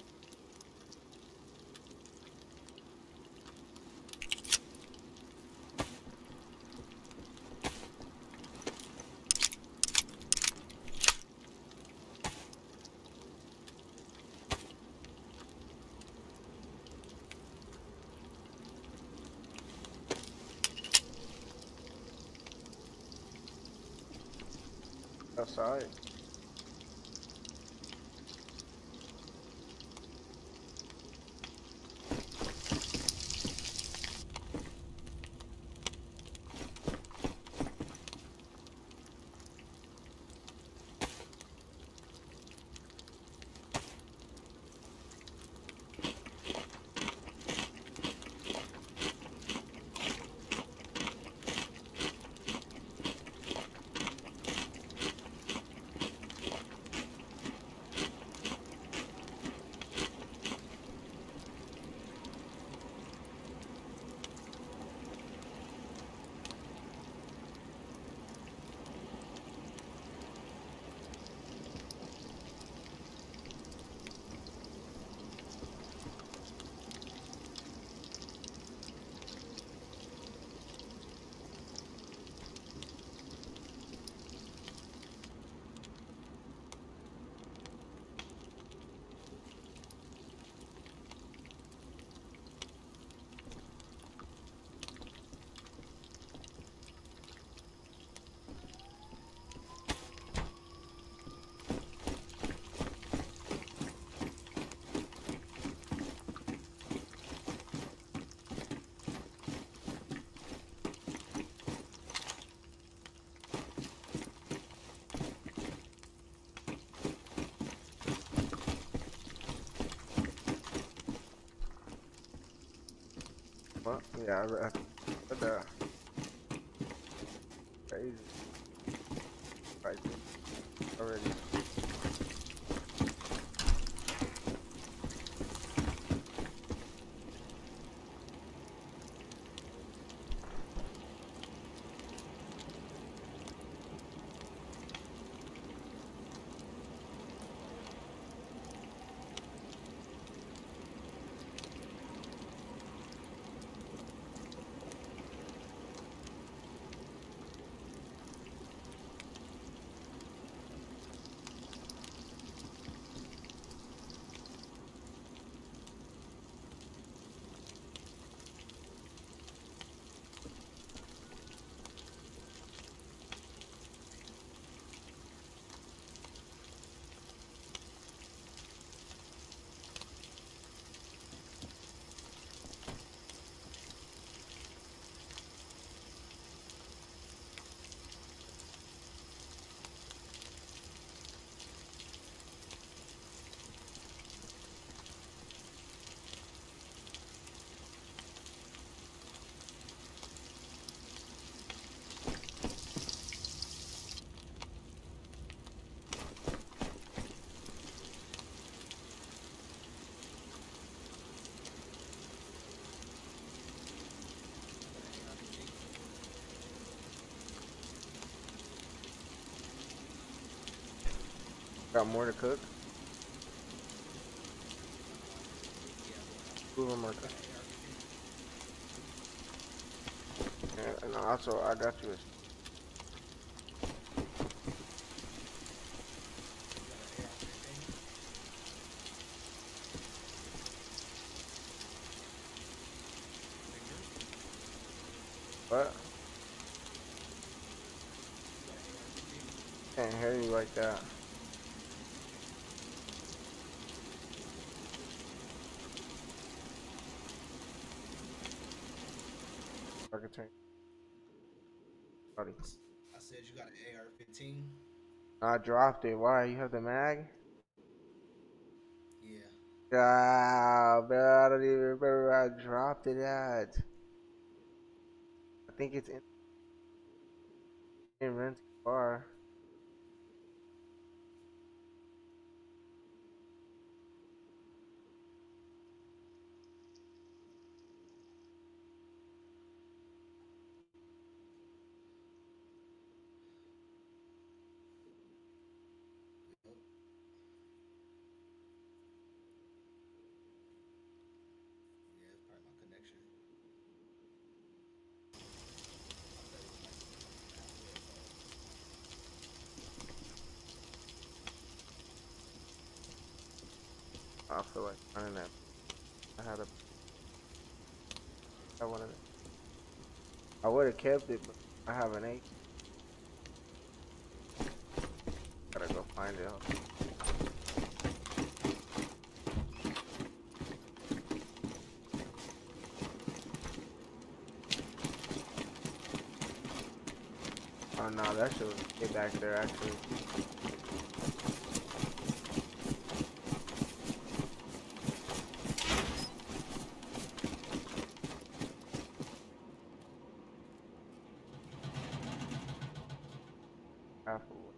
outside. Well, yeah, but crazy right there already. Got more to cook. Two of them are cooked. And also, I got you a what? Can't hear you like that. I can turn buddy. I said you got an AR-15. I dropped it. Why? You have the mag? Yeah. Ah, bro, I don't even remember where I dropped it at. I think it's in rental car. Yep. Yeah, it's probably my connection. I feel like running that. I had a. I wanted it. I would have kept it, but I have an 8. Gotta go find it. Oh no, that should get back there actually. Half of it.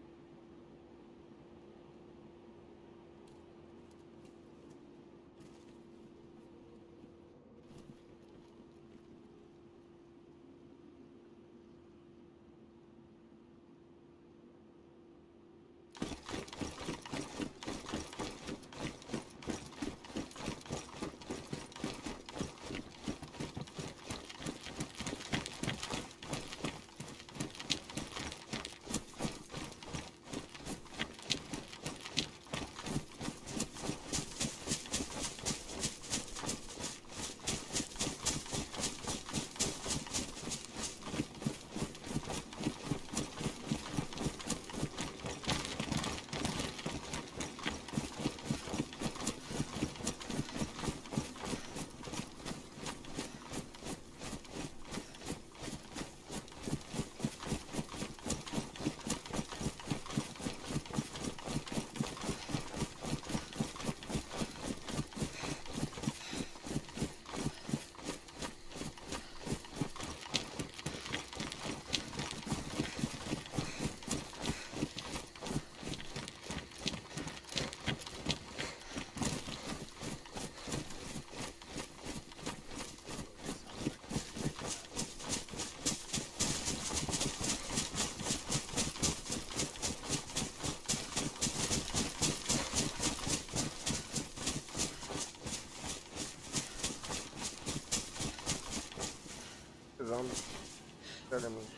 Better me.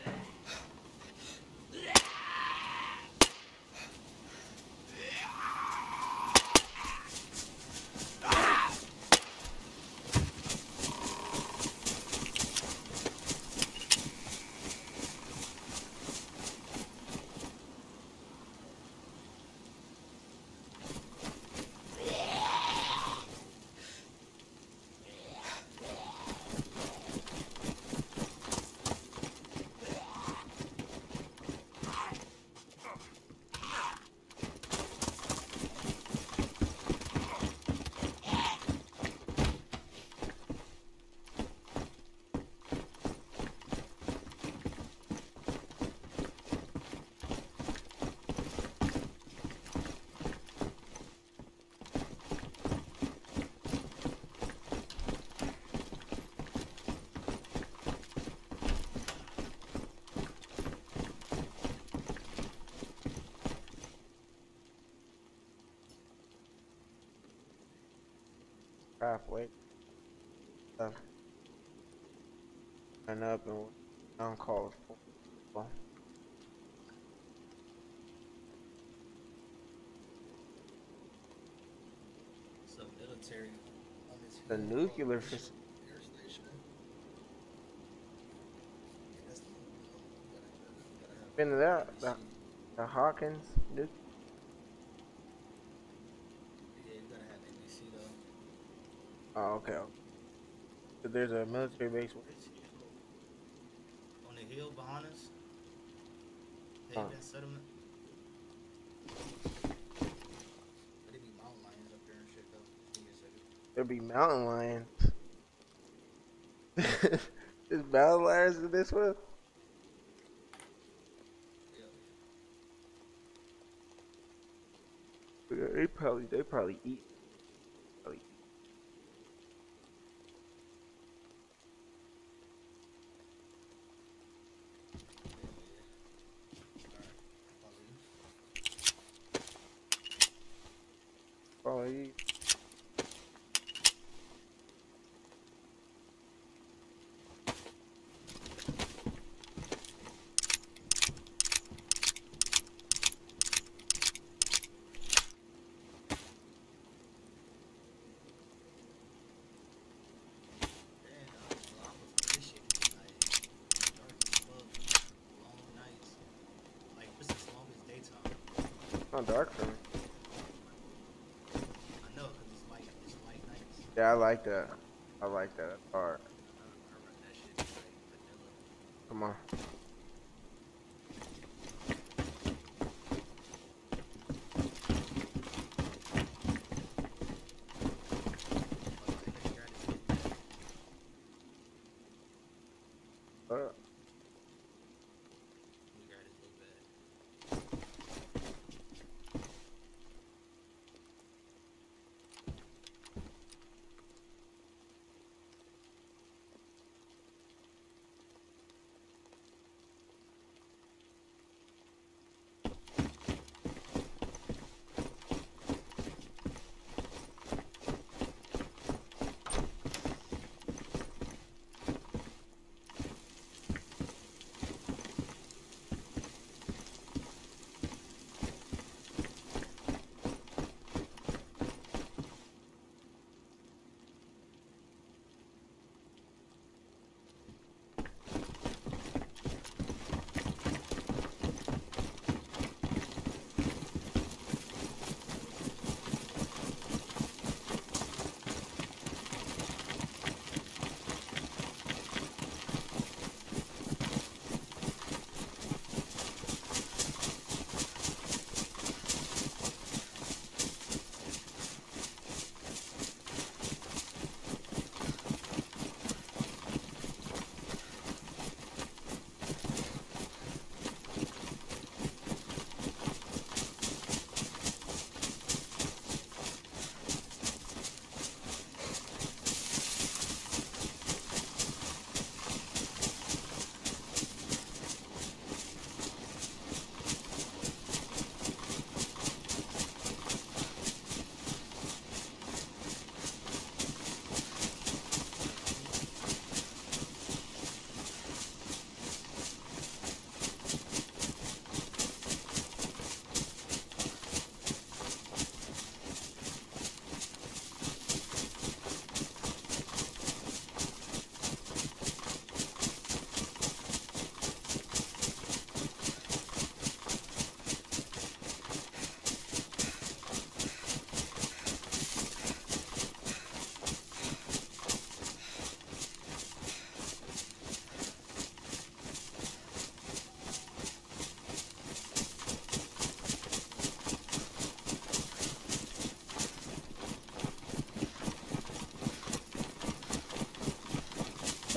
Halfway. And up and uncalled for. So military on this The hill nuclear called facility. Air Station. Yeah, that's the one. Gotta have Been to that? NBC. The Hawkins nuke. Yeah, you gotta have NBC though. Oh, okay. So there's a military base. This hill on the hill behind us, Oh, Haven Settlement. But it be mountain lions up there and shit though. Give me a second. there'll be mountain lions. There's mountain lions in this one. Yeah. Yeah, they probably eat. Probably eat. Probably eat. Not dark for me. Yeah, I like that. I like that part. Come on. Uh,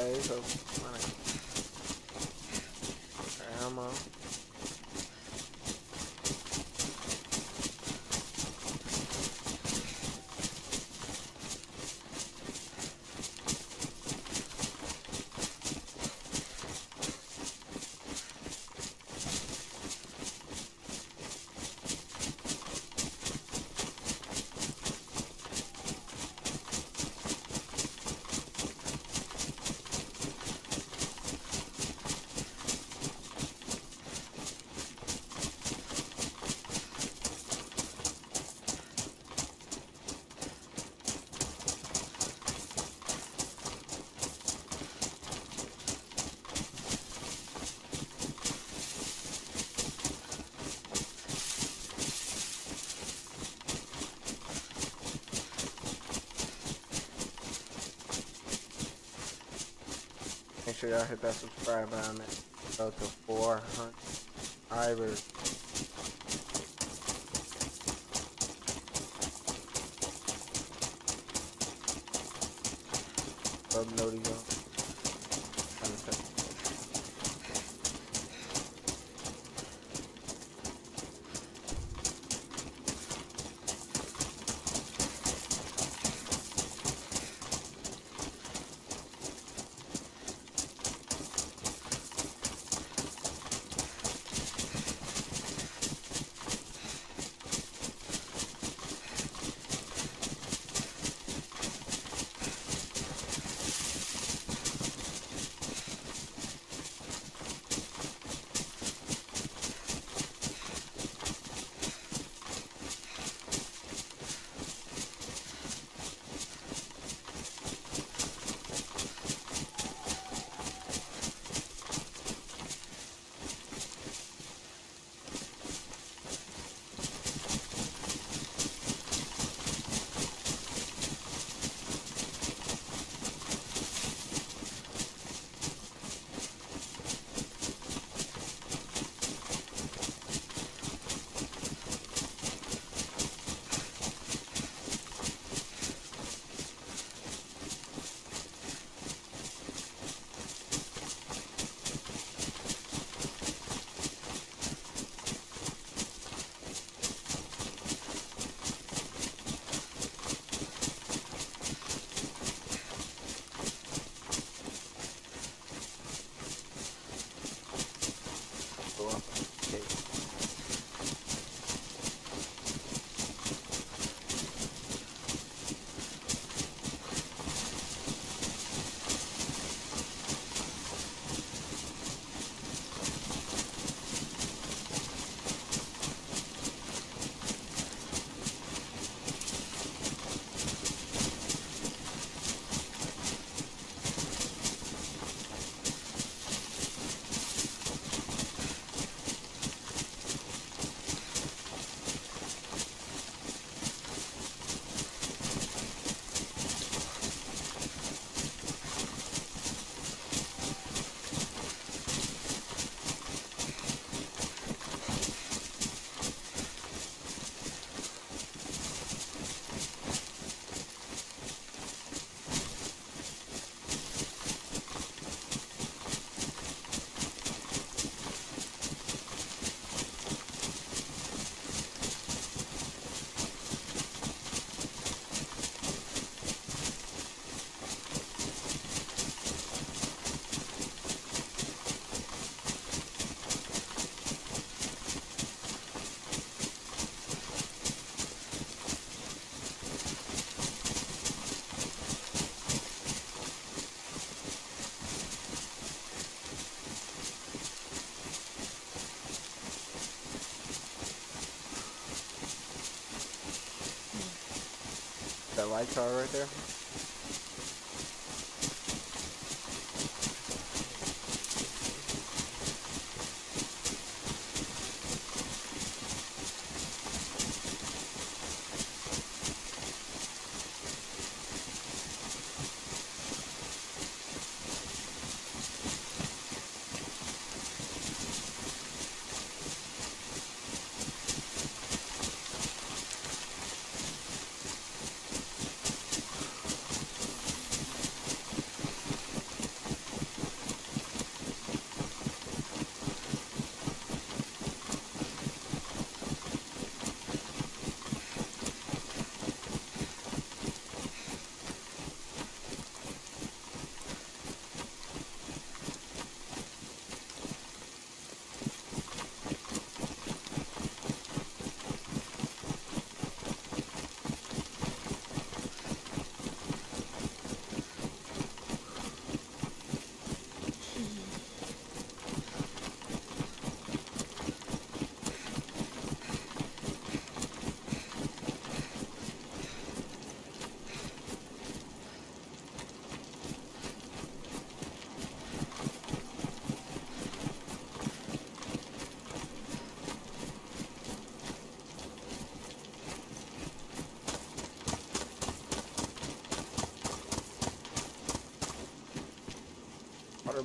Hey, so ammo. Make sure y'all hit that subscribe button. Go to 400 subscribers. Sub notifications. That light car right there.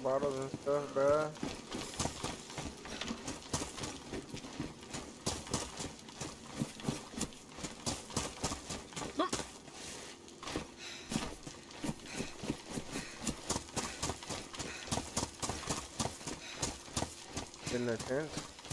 bottles and stuff, bruh. In the tent.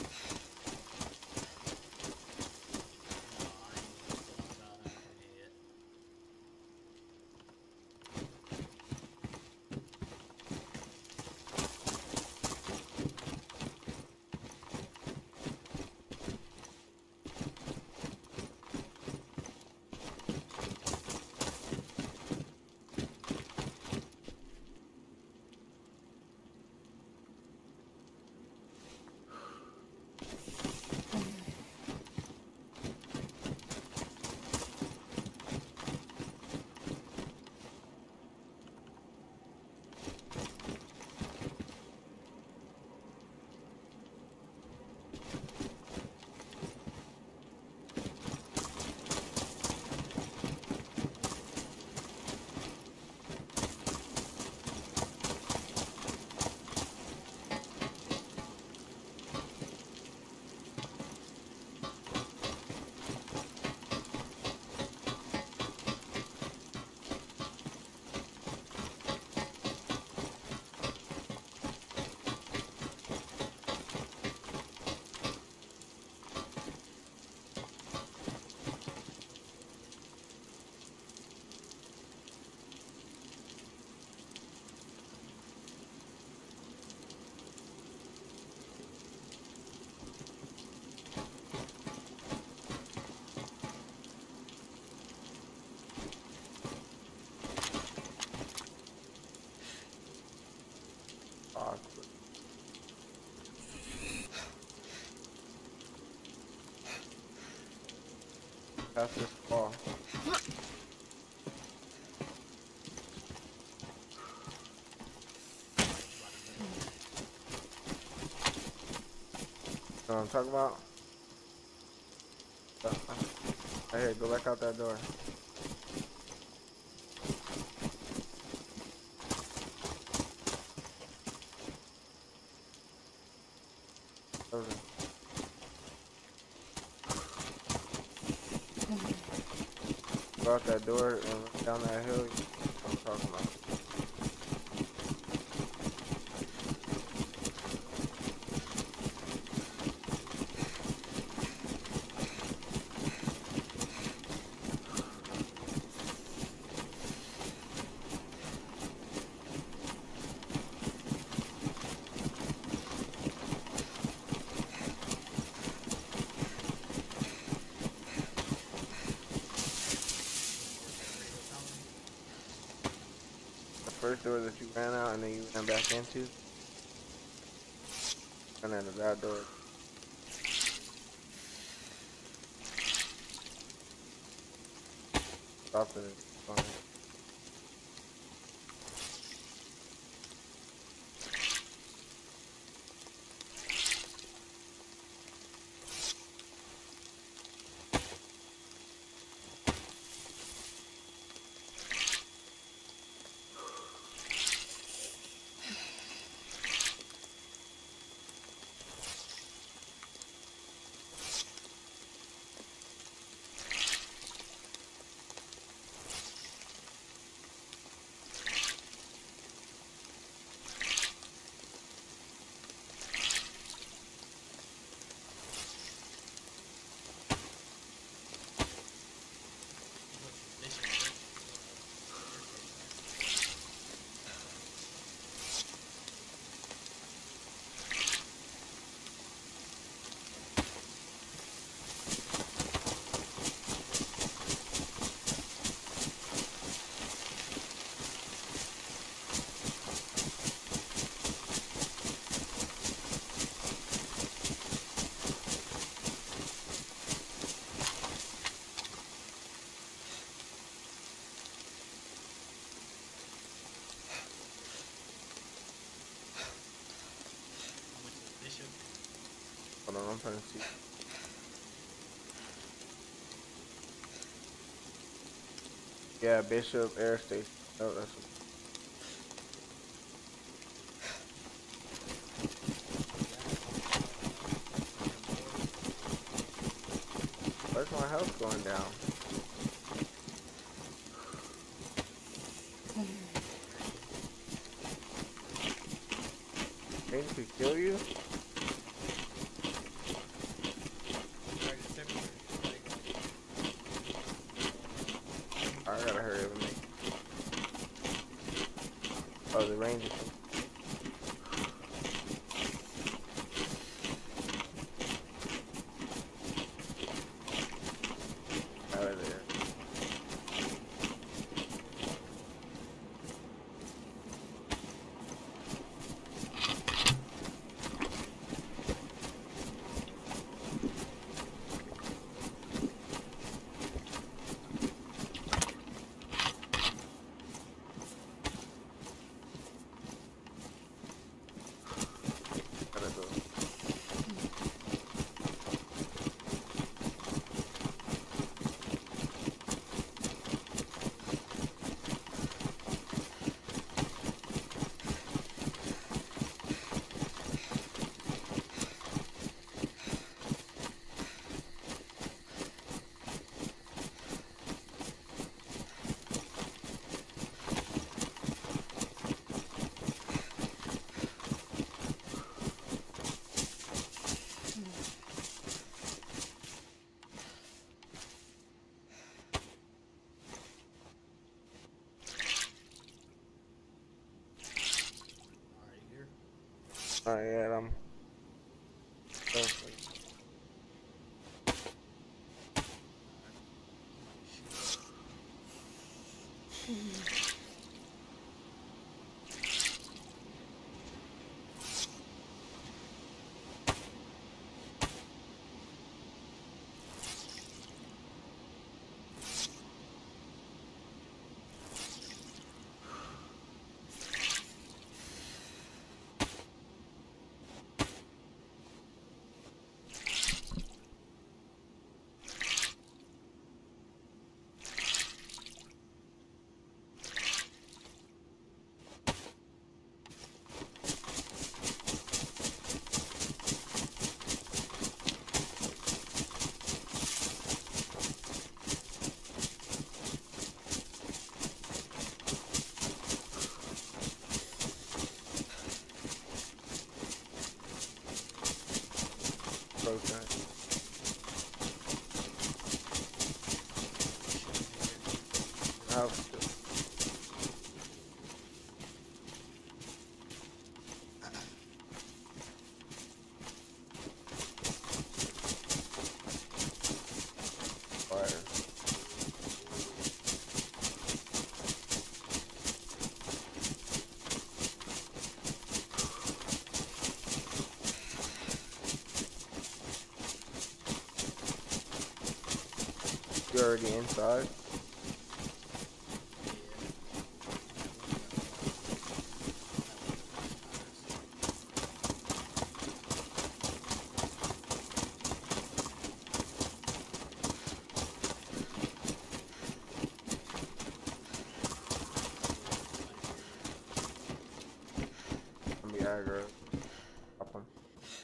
Awkward. That's this fall. Know what I'm talking about? Hey, go back out that door. Okay. Go out that door and down that hill. You know what I'm talking about. The first door that you ran out and then you ran back into. And then that door. Stopped it. Hold on, I'm trying to see. Yeah, Bishop Air Station. Oh, that's what. going down. Range could kill you? Alright, it's February. I gotta hurry up and make. Oh, the range is. Out of there. Gotta go. Alright, you here? Not yet, I'm. Okay. I'll fire. You already inside? I'm be aggro. Pop 'em.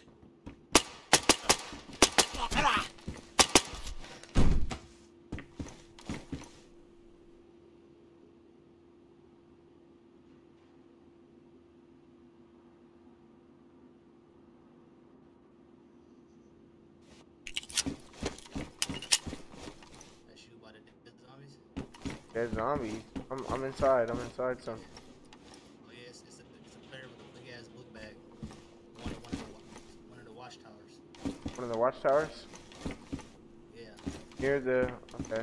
That shoot by the dead zombies? Dead zombies. I'm inside. I'm inside some. Oh yeah, it's a player with a big ass book bag. One of the watchtowers. One of the watchtowers? Yeah. Near the. Okay.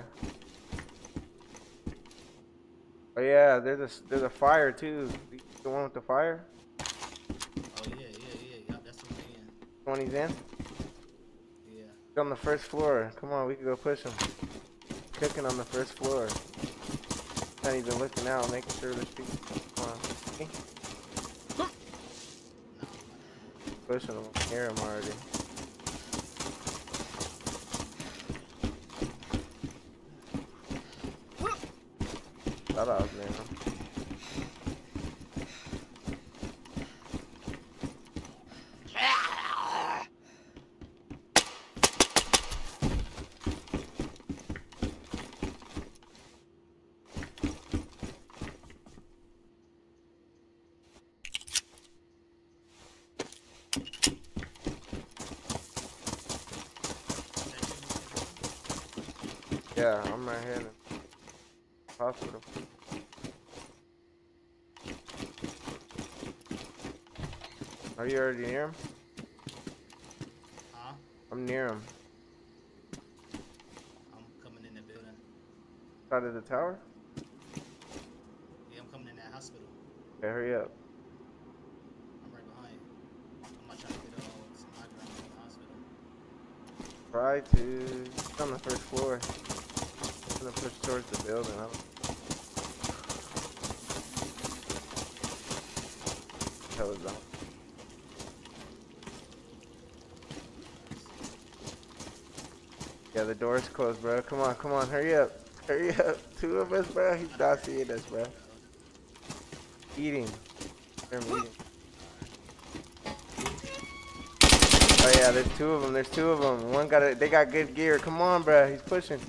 Oh yeah, there's a fire too. The one with the fire? Oh yeah. That's the one again. The one he's in? Yeah. He's on the first floor. Come on, we can go push him. Cooking on the first floor. Not even looking out, making sure there's people. Come on. See? Pushing him. I hear him already. Thought I was near him. Yeah, I'm right here in the hospital. Are you already near him? Huh? I'm near him. I'm coming in the building. Side of the tower? Yeah, I'm coming in that hospital. Okay, hurry up. I'm right behind. I'm not trying to get some high ground in the hospital. Try to. It's on the first floor. I'm gonna push towards the building. Hell is on. Yeah, the door's closed, bro. Come on, come on, hurry up. Hurry up. Two of us, bro. He's not seeing us, bro. Eating. They're eating. Oh yeah, there's two of them. There's two of them. One got it. They got good gear. Come on, bro. He's pushing.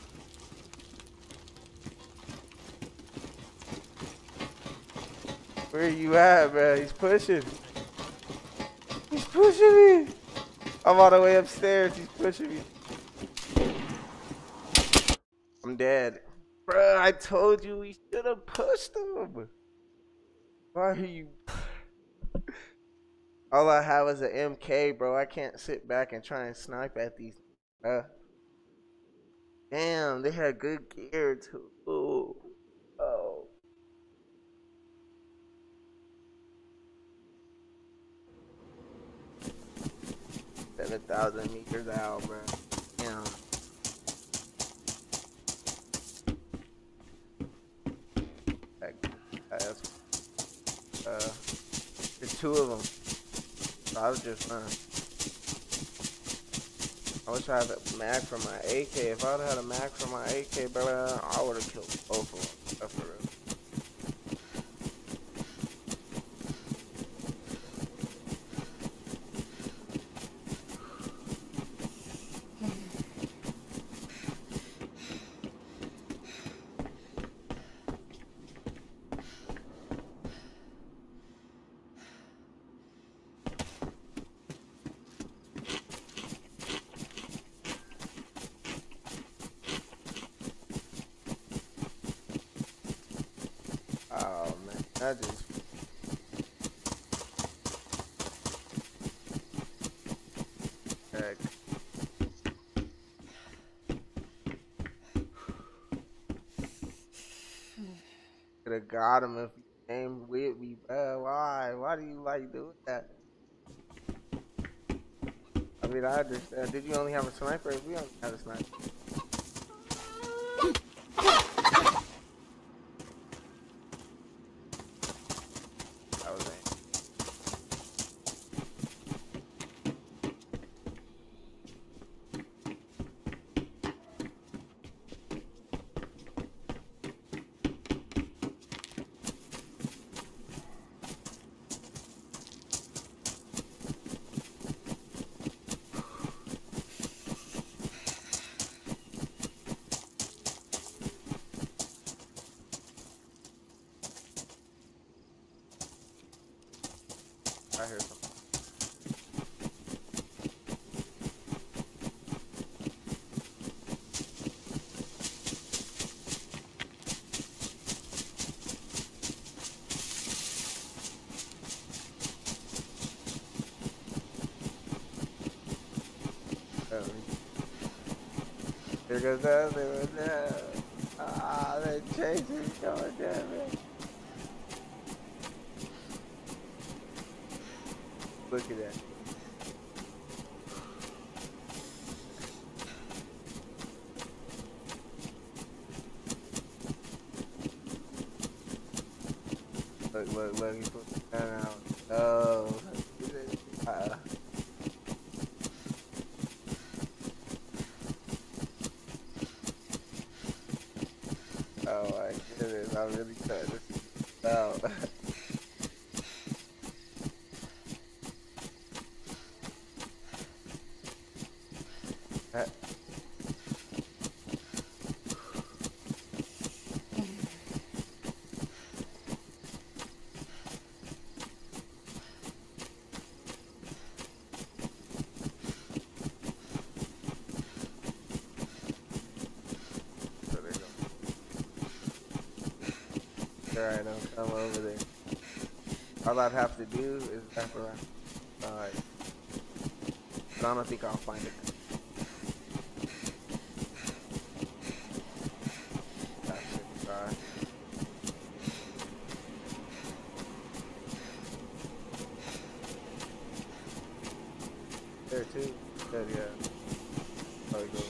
Where you at, bro? He's pushing. He's pushing me. I'm all the way upstairs. He's pushing me. I'm dead. Bro, I told you we should have pushed him. Why are you? All I have is an MK, bro. I can't sit back and try and snipe at these. Damn, they had good gear too. Ooh. Oh. 7,000 meters out, bro. Damn. There's two of them. So I was just I wish I had a mag for my AK. If I would have had a mag for my AK, bro, I would have killed both of them. That's for real. Oh man, that just heck. Could have got him if you came with me, bro. Why? Why do you like doing that? I mean, I understand. Did you only have a sniper? We only had a sniper. That was it. I hear something. There goes the other one now. Ah, they're chasing me. God damn it. Look at that. Look, he put the gun out. Oh. Oh my goodness, I'm really trying to see this out. Alright, don't come over there. All I'd have to do is wrap around. Alright. But I don't think I'll find it. That's it, alright. There too. Good, yeah. Probably go.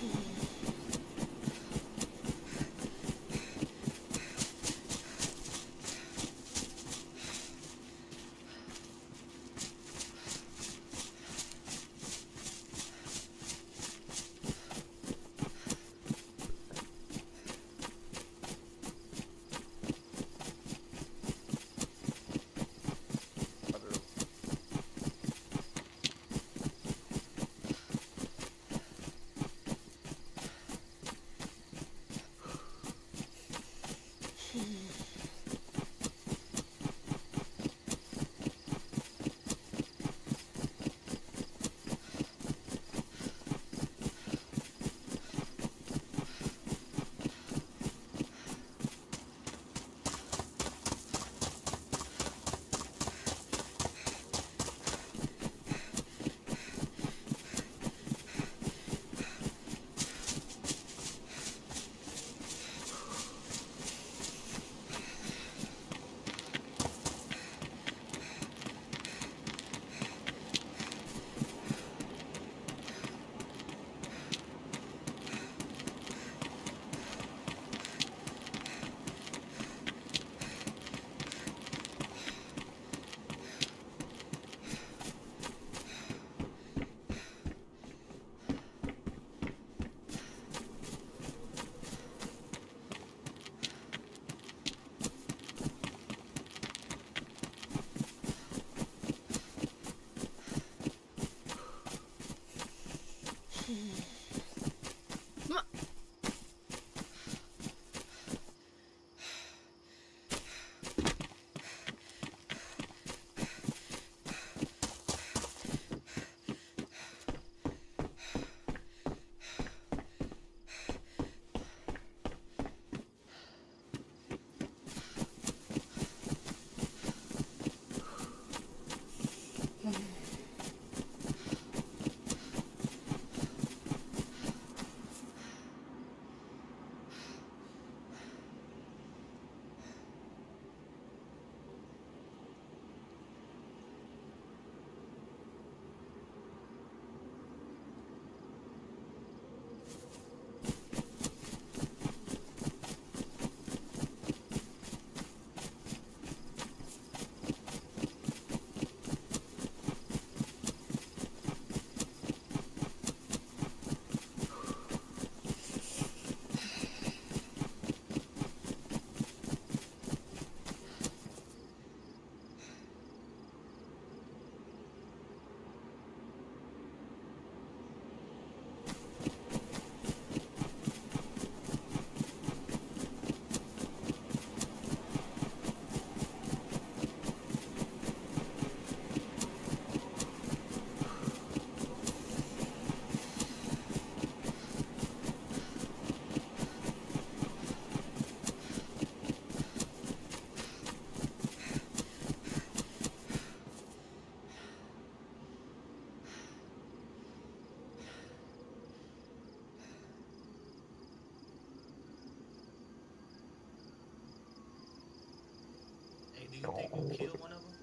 Do you think you killed one of them?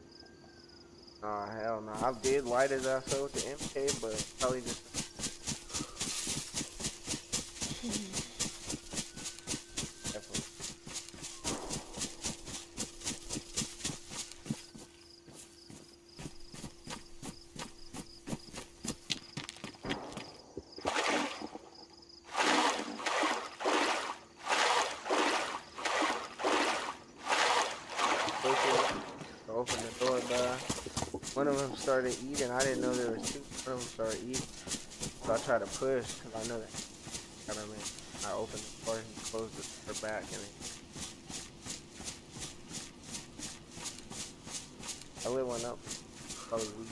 Nah, hell no. I did light his ass up with the MK, but probably just. Definitely. Open the door, bro. One of them started eating. I didn't know there was two. One of them started eating. So I tried to push because I know that. I opened the door and he closed the door back and I lit one up. Probably weak.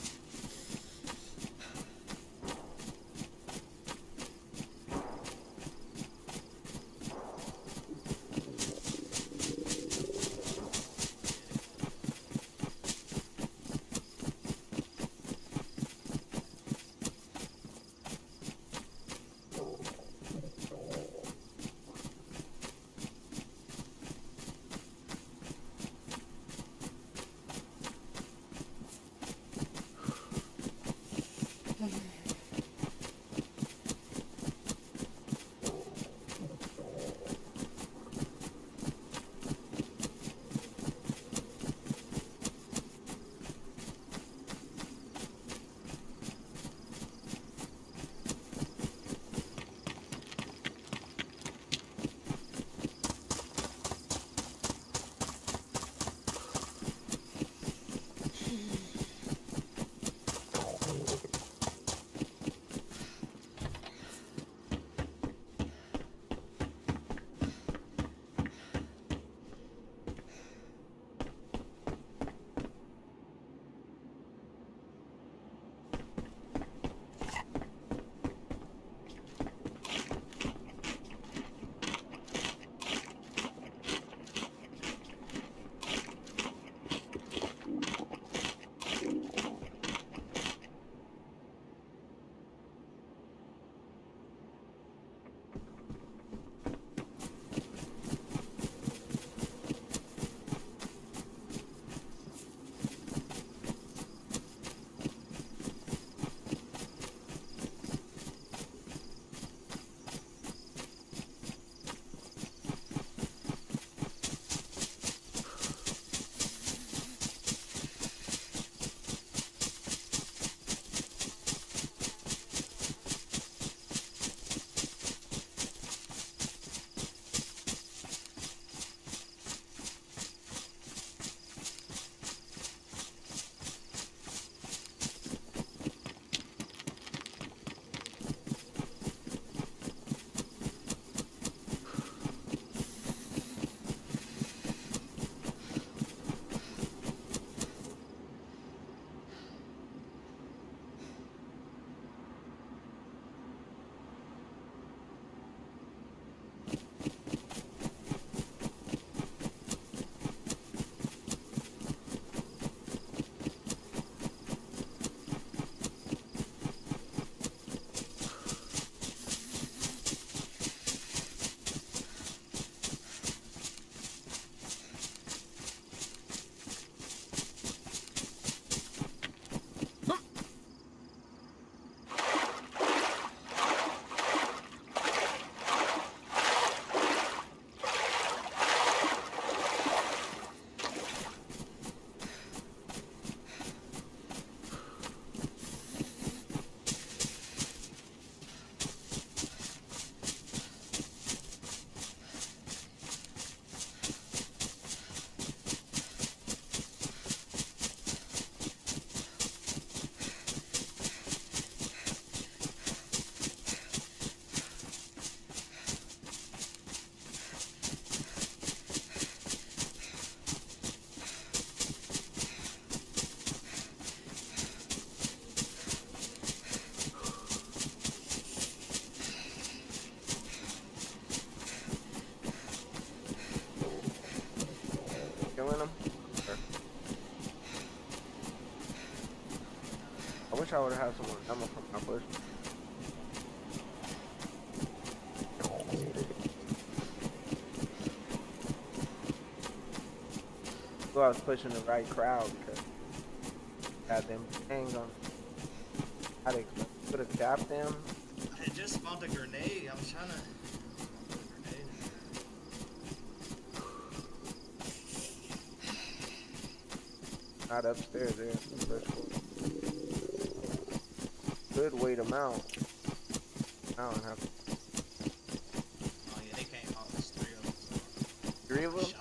wish I would have had some more ammo for my push. So I was pushing the right crowd because I had them things on. I could have capped them. I just found a grenade. I was trying to. Grenade. Not upstairs there. The first floor. Could wait them out. I don't have to. Oh yeah, they came out. There's three of them. So. Three of them? Shot